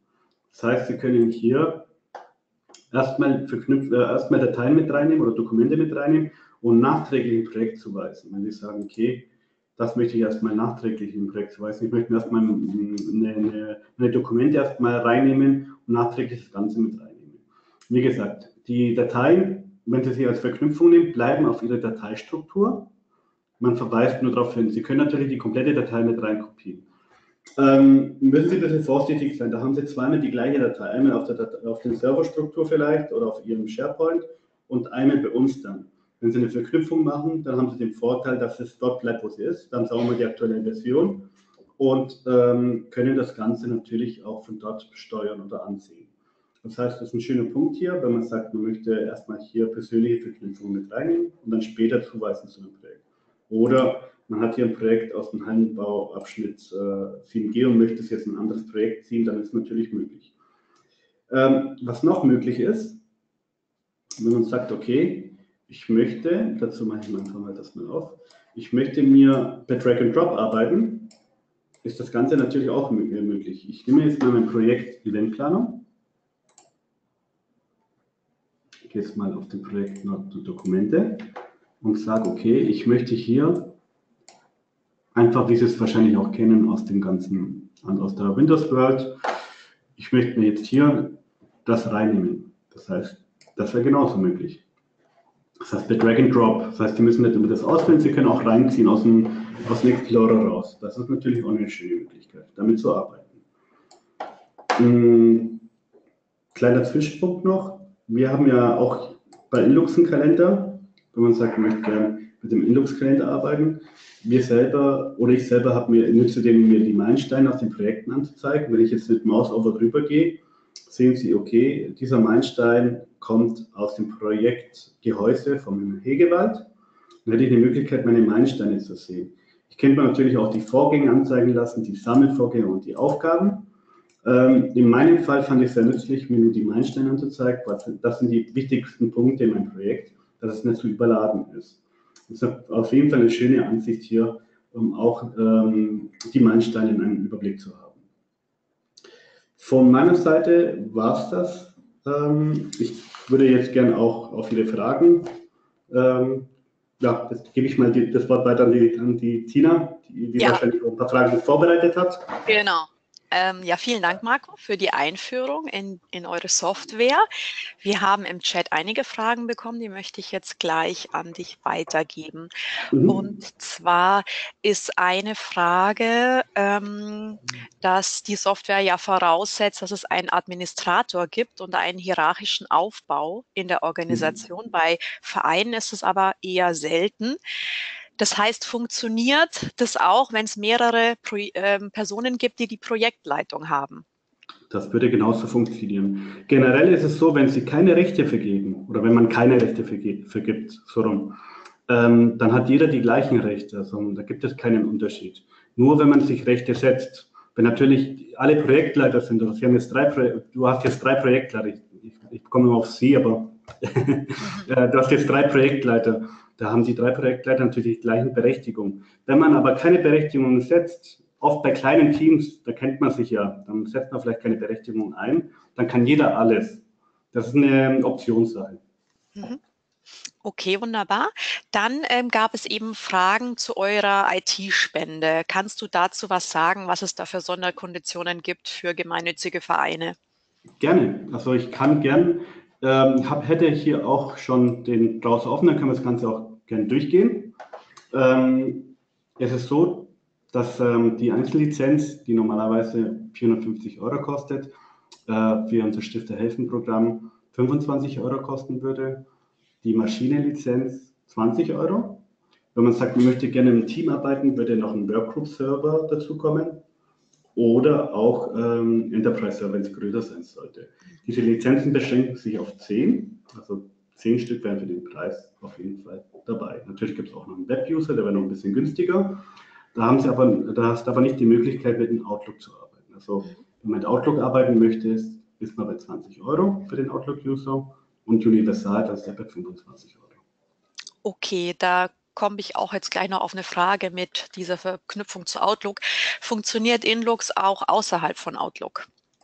Das heißt, Sie können hier erstmal, verknüpft, äh, erstmal Dateien mit reinnehmen oder Dokumente mit reinnehmen und nachträglich im Projekt zuweisen. Wenn Sie sagen, okay, das möchte ich erstmal nachträglich im Projekt zuweisen, ich möchte erstmal eine, eine, eine Dokumente erstmal reinnehmen und nachträglich das Ganze mit reinnehmen. Wie gesagt, die Dateien, wenn Sie sie als Verknüpfung nehmen, bleiben auf Ihrer Dateistruktur. Man verweist nur darauf hin. Sie können natürlich die komplette Datei mit reinkopieren. Ähm, müssen Sie ein bisschen vorsichtig sein. Da haben Sie zweimal die gleiche Datei. Einmal auf der, Datei, auf der Serverstruktur vielleicht oder auf Ihrem SharePoint und einmal bei uns dann. Wenn Sie eine Verknüpfung machen, dann haben Sie den Vorteil, dass es dort bleibt, wo es ist. Dann sagen wir die aktuelle Version und ähm, können das Ganze natürlich auch von dort steuern oder ansehen. Das heißt, das ist ein schöner Punkt hier, wenn man sagt, man möchte erstmal hier persönliche Verknüpfungen mit reinnehmen und dann später zuweisen zu einem Projekt. Oder man hat hier ein Projekt aus dem Hallenbauabschnitt äh, sieben G und möchte es jetzt in ein anderes Projekt ziehen, dann ist es natürlich möglich. Ähm, was noch möglich ist, wenn man sagt, okay, ich möchte, dazu mache ich einfach mal das mal auf, ich möchte mir per Drag and Drop arbeiten, ist das Ganze natürlich auch möglich. Ich nehme jetzt mal mein Projekt Eventplanung, gehe jetzt mal auf den Projekt Dokumente und sage, okay, ich möchte hier einfach, wie Sie es wahrscheinlich auch kennen aus dem ganzen, aus der Windows World. Ich möchte mir jetzt hier das reinnehmen. Das heißt, das wäre genauso möglich. Das heißt, per Drag and Drop. Das heißt, Sie müssen nicht immer das auswählen, Sie können auch reinziehen aus dem, aus dem Explorer raus. Das ist natürlich auch eine schöne Möglichkeit, damit zu arbeiten. Ein kleiner Zwischenpunkt noch. Wir haben ja auch bei Inlux einen Kalender, wenn man sagt, man möchte gerne mit dem Inlux-Kalender arbeiten. Wir selber oder ich selber habe mir nutze den mir die Meilensteine aus den Projekten anzuzeigen. Wenn ich jetzt mit Maus over drüber gehe, sehen Sie, okay, dieser Meilenstein kommt aus dem Projekt Gehäuse vom Hegewald. Dann hätte ich die Möglichkeit, meine Meilensteine zu sehen. Ich könnte mir natürlich auch die Vorgänge anzeigen lassen, die Sammelvorgänge und die Aufgaben. Ähm, in meinem Fall fand ich es sehr nützlich, mir nur die Meilensteine anzuzeigen, weil das sind die wichtigsten Punkte in meinem Projekt, dass es nicht zu überladen ist. Das ist auf jeden Fall eine schöne Ansicht hier, um auch ähm, die Meilensteine in einem Überblick zu haben. Von meiner Seite war es das. Ähm, ich würde jetzt gerne auch auf Ihre Fragen, ähm, ja, das gebe ich mal die, das Wort weiter an die, an die Tina, die, die Ja, wahrscheinlich auch ein paar Fragen vorbereitet hat. genau. Ähm, ja, vielen Dank, Marco, für die Einführung in, in eure Software. Wir haben im Chat einige Fragen bekommen, die möchte ich jetzt gleich an dich weitergeben. Mhm. Und zwar ist eine Frage, ähm, dass die Software ja voraussetzt, dass es einen Administrator gibt und einen hierarchischen Aufbau in der Organisation. Bei Vereinen ist es aber eher selten. Das heißt, funktioniert das auch, wenn es mehrere Pro äh, Personen gibt, die die Projektleitung haben? Das würde genauso funktionieren. Generell ist es so, wenn Sie keine Rechte vergeben oder wenn man keine Rechte vergibt, so rum, ähm, dann hat jeder die gleichen Rechte. Also da gibt es keinen Unterschied. Nur wenn man sich Rechte setzt. Wenn natürlich alle Projektleiter sind, oder Sie haben jetzt drei, du hast jetzt drei Projektleiter, ich, ich, ich komme immer auf Sie, aber du hast jetzt drei Projektleiter. Da haben die drei Projektleiter natürlich die gleichen Berechtigungen. Wenn man aber keine Berechtigungen setzt, oft bei kleinen Teams, da kennt man sich ja, dann setzt man vielleicht keine Berechtigung ein, dann kann jeder alles. Das ist eine Optionssache. Mhm. Okay, wunderbar. Dann ähm, gab es eben Fragen zu eurer I T-Spende. Kannst du dazu was sagen, was es da für Sonderkonditionen gibt für gemeinnützige Vereine? Gerne. Also ich kann gern, ähm, hab, hätte hier auch schon den Browser offen, dann können wir das Ganze auch gerne durchgehen. Ähm, es ist so, dass ähm, die Einzellizenz, die normalerweise vierhundertfünfzig Euro kostet, äh, für unser Stifter helfen Programm fünfundzwanzig Euro kosten würde. Die Maschinenlizenz zwanzig Euro. Wenn man sagt, man möchte gerne im Team arbeiten, würde noch ein Workgroup-Server dazukommen. Oder auch ähm, Enterprise-Server, wenn es größer sein sollte. Diese Lizenzen beschränken sich auf zehn, also zehn Stück wären für den Preis auf jeden Fall dabei. Natürlich gibt es auch noch einen Web-User, der wäre noch ein bisschen günstiger. Da haben Sie aber, da hast du aber nicht die Möglichkeit, mit dem Outlook zu arbeiten. Also wenn man mit Outlook arbeiten möchte, ist, ist man bei zwanzig Euro für den Outlook-User und Universal, das ist ja bei fünfundzwanzig Euro. Okay, da komme ich auch jetzt gleich noch auf eine Frage mit dieser Verknüpfung zu Outlook. Funktioniert Inlux auch außerhalb von Outlook?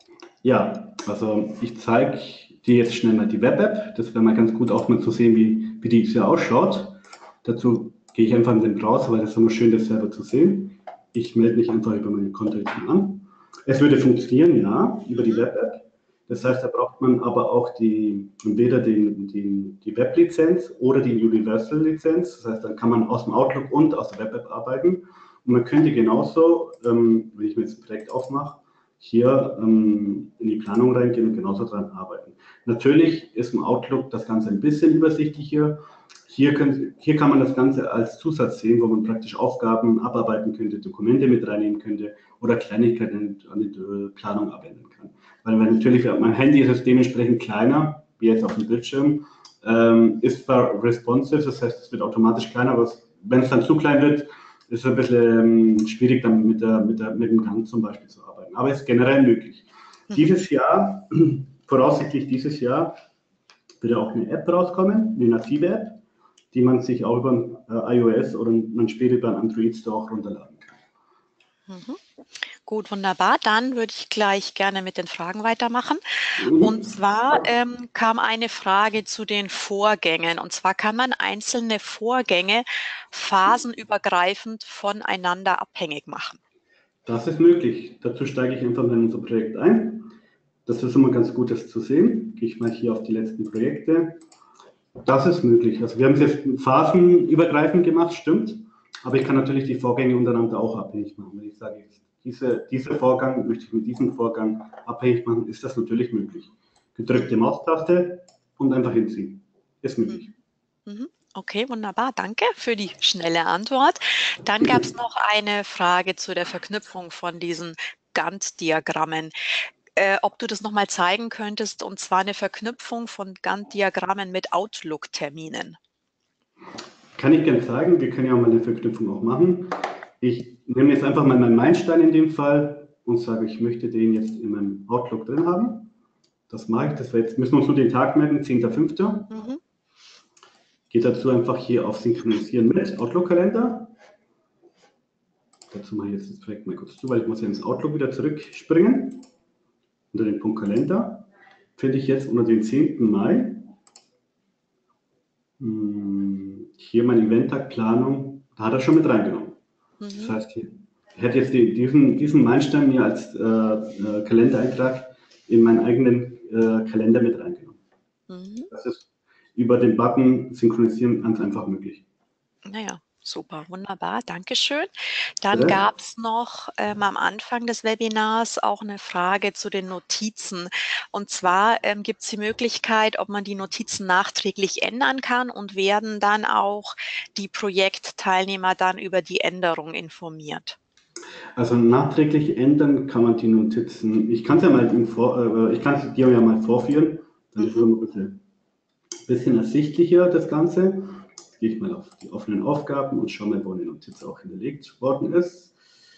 Ja, also ich zeige dir jetzt schnell mal die Web-App. Das wäre mal ganz gut auch mal zu sehen, wie, wie die hier ausschaut. Dazu gehe ich einfach in den Browser, weil das ist immer schön, das selber zu sehen. Ich melde mich einfach über mein Konto jetzt mal an. Es würde funktionieren, ja, über die Web-App. Das heißt, da braucht man aber auch die, entweder den, den, die Web-Lizenz oder die Universal-Lizenz. Das heißt, dann kann man aus dem Outlook und aus der Web-App arbeiten. Und man könnte genauso, ähm, wenn ich mir jetzt ein Projekt aufmache, hier ähm, in die Planung reingehen und genauso dran arbeiten. Natürlich ist im Outlook das Ganze ein bisschen übersichtlicher. Hier, können, hier kann man das Ganze als Zusatz sehen, wo man praktisch Aufgaben abarbeiten könnte, Dokumente mit reinnehmen könnte oder Kleinigkeiten an die Planung abändern kann. Weil natürlich, mein Handy ist es dementsprechend kleiner, wie jetzt auf dem Bildschirm, ähm, ist zwar responsive, das heißt, es wird automatisch kleiner, aber wenn es dann zu klein wird, ist es ein bisschen ähm, schwierig, dann mit, der, mit, der, mit dem Gang zum Beispiel zu arbeiten. Aber es ist generell möglich. Mhm. Dieses Jahr, voraussichtlich dieses Jahr, wird auch eine App rauskommen, eine native App, die man sich auch über äh, iOS oder man später über Android Store auch runterladen kann. Mhm. Gut, wunderbar. Dann würde ich gleich gerne mit den Fragen weitermachen. Mhm. Und zwar ähm, kam eine Frage zu den Vorgängen. Und zwar kann man einzelne Vorgänge phasenübergreifend voneinander abhängig machen. Das ist möglich. Dazu steige ich einfach in unser Projekt ein. Das ist immer ganz gut, das zu sehen. Gehe ich mal hier auf die letzten Projekte. Das ist möglich. Also wir haben es jetzt phasenübergreifend gemacht, stimmt. Aber ich kann natürlich die Vorgänge untereinander auch abhängig machen. Wenn ich sage, jetzt diese, dieser Vorgang möchte ich mit diesem Vorgang abhängig machen, ist das natürlich möglich. Gedrückte Maustaste und einfach hinziehen. Ist möglich. Okay, wunderbar. Danke für die schnelle Antwort. Dann gab es noch eine Frage zu der Verknüpfung von diesen Gantt-Diagrammen. Äh, ob du das nochmal zeigen könntest, und zwar eine Verknüpfung von Gantt-Diagrammen mit Outlook-Terminen. Kann ich gerne zeigen. Wir können ja auch mal eine Verknüpfung auch machen. Ich nehme jetzt einfach mal meinen Meilenstein in dem Fall und sage, ich möchte den jetzt in meinem Outlook drin haben. Das mache ich. Das jetzt müssen wir uns nur den Tag merken, zehnter fünfter Mhm. Geht dazu einfach hier auf Synchronisieren mit Outlook-Kalender. Dazu mache ich jetzt das Projekt mal kurz zu, weil ich muss ja ins Outlook wieder zurückspringen. Unter den Punkt Kalender finde ich jetzt unter den zehnten Mai hier mein Eventtag Planung, da hat er schon mit reingenommen. Mhm. Das heißt, hier, ich hätte jetzt die, diesen, diesen Meilenstein mir als äh, äh, Kalendereintrag in meinen eigenen äh, Kalender mit reingenommen. Mhm. Das ist über den Button Synchronisieren ganz einfach möglich. Naja, super, wunderbar, Dankeschön. Dann ja. gab es noch ähm, am Anfang des Webinars auch eine Frage zu den Notizen. Und zwar ähm, gibt es die Möglichkeit, ob man die Notizen nachträglich ändern kann, und werden dann auch die Projektteilnehmer dann über die Änderung informiert. Also nachträglich ändern kann man die Notizen. Ich kann es ja mal im Vor, äh, ich kann es dir ja mal vorführen, dann mhm. ist es immer ein bisschen, bisschen ersichtlicher, das Ganze. Jetzt gehe ich mal auf die offenen Aufgaben und schaue mal, wo eine Notiz auch hinterlegt worden ist.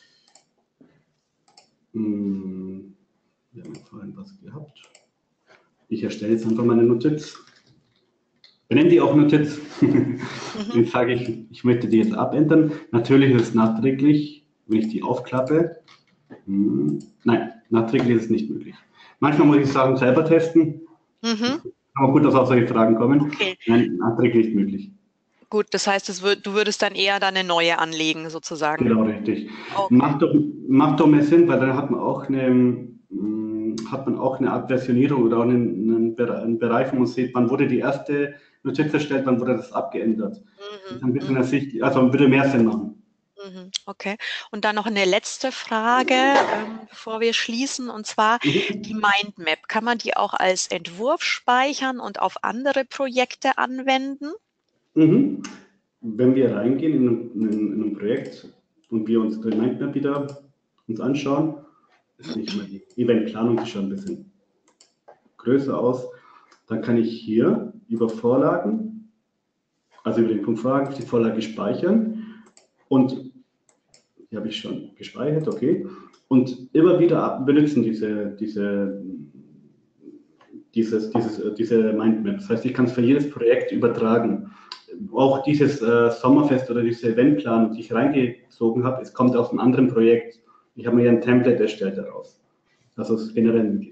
Hm, wir haben ja vorhin was gehabt. Ich erstelle jetzt einfach mal eine Notiz. Benenne die auch Notiz. Mhm. Dann sage ich, ich möchte die jetzt abändern. Natürlich ist es nachträglich, wenn ich die aufklappe. Hm, nein, nachträglich ist es nicht möglich. Manchmal muss ich Sachen selber testen. Mhm. Aber gut, dass auch solche Fragen kommen. Okay. Nein, nachträglich nicht möglich. Gut, das heißt, es wird, du würdest dann eher dann eine neue anlegen, sozusagen. Genau, richtig. Okay. Macht doch, macht doch mehr Sinn, weil dann hat man auch eine, hat man auch eine Art Versionierung oder auch einen, einen Bereich, wo man sieht, wann wurde die erste Notiz erstellt, wann wurde das abgeändert. Mhm. Das ist ein bisschen ersichtlich, also würde mehr Sinn machen. Okay, und dann noch eine letzte Frage, ähm, bevor wir schließen, und zwar mhm. die Mindmap. Kann man die auch als Entwurf speichern und auf andere Projekte anwenden? Mhm. Wenn wir reingehen in ein, in, in ein Projekt und wir uns die Mindmap wieder uns anschauen, ist nicht mal die Eventplanung, die schaut ein bisschen größer aus. Dann kann ich hier über Vorlagen, also über den Punkt Fragen, die Vorlage speichern, und die habe ich schon gespeichert, okay, und immer wieder benutzen diese, diese, dieses, dieses, diese Mindmap. Das heißt, ich kann es für jedes Projekt übertragen. Auch dieses äh, Sommerfest oder diese Eventplanung, die ich reingezogen habe, es kommt aus einem anderen Projekt. Ich habe mir ein Template erstellt daraus. Also es ist generell möglich.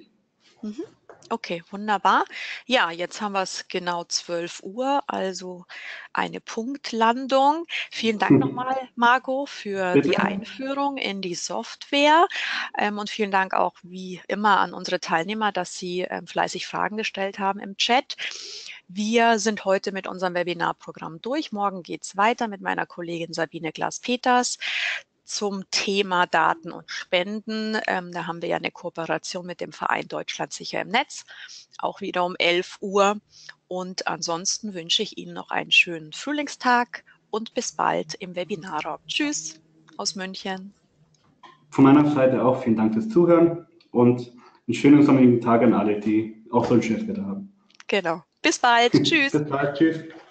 Mhm. Okay, wunderbar. Ja, jetzt haben wir es genau zwölf Uhr, also eine Punktlandung. Vielen Dank nochmal, Marco, für die Bitte. Einführung in die Software. Ähm, und vielen Dank auch wie immer an unsere Teilnehmer, dass sie ähm, fleißig Fragen gestellt haben im Chat. Wir sind heute mit unserem Webinarprogramm durch. Morgen geht es weiter mit meiner Kollegin Sabine Glas-Peters zum Thema Daten und Spenden. Ähm, da haben wir ja eine Kooperation mit dem Verein Deutschland sicher im Netz, auch wieder um elf Uhr. Und ansonsten wünsche ich Ihnen noch einen schönen Frühlingstag und bis bald im Webinarraum. Tschüss aus München. Von meiner Seite auch vielen Dank fürs Zuhören und einen schönen sonnigen Tag an alle, die auch so ein schönes Wetter haben. Genau. Bis bald. Tschüss. Bis bald. Tschüss.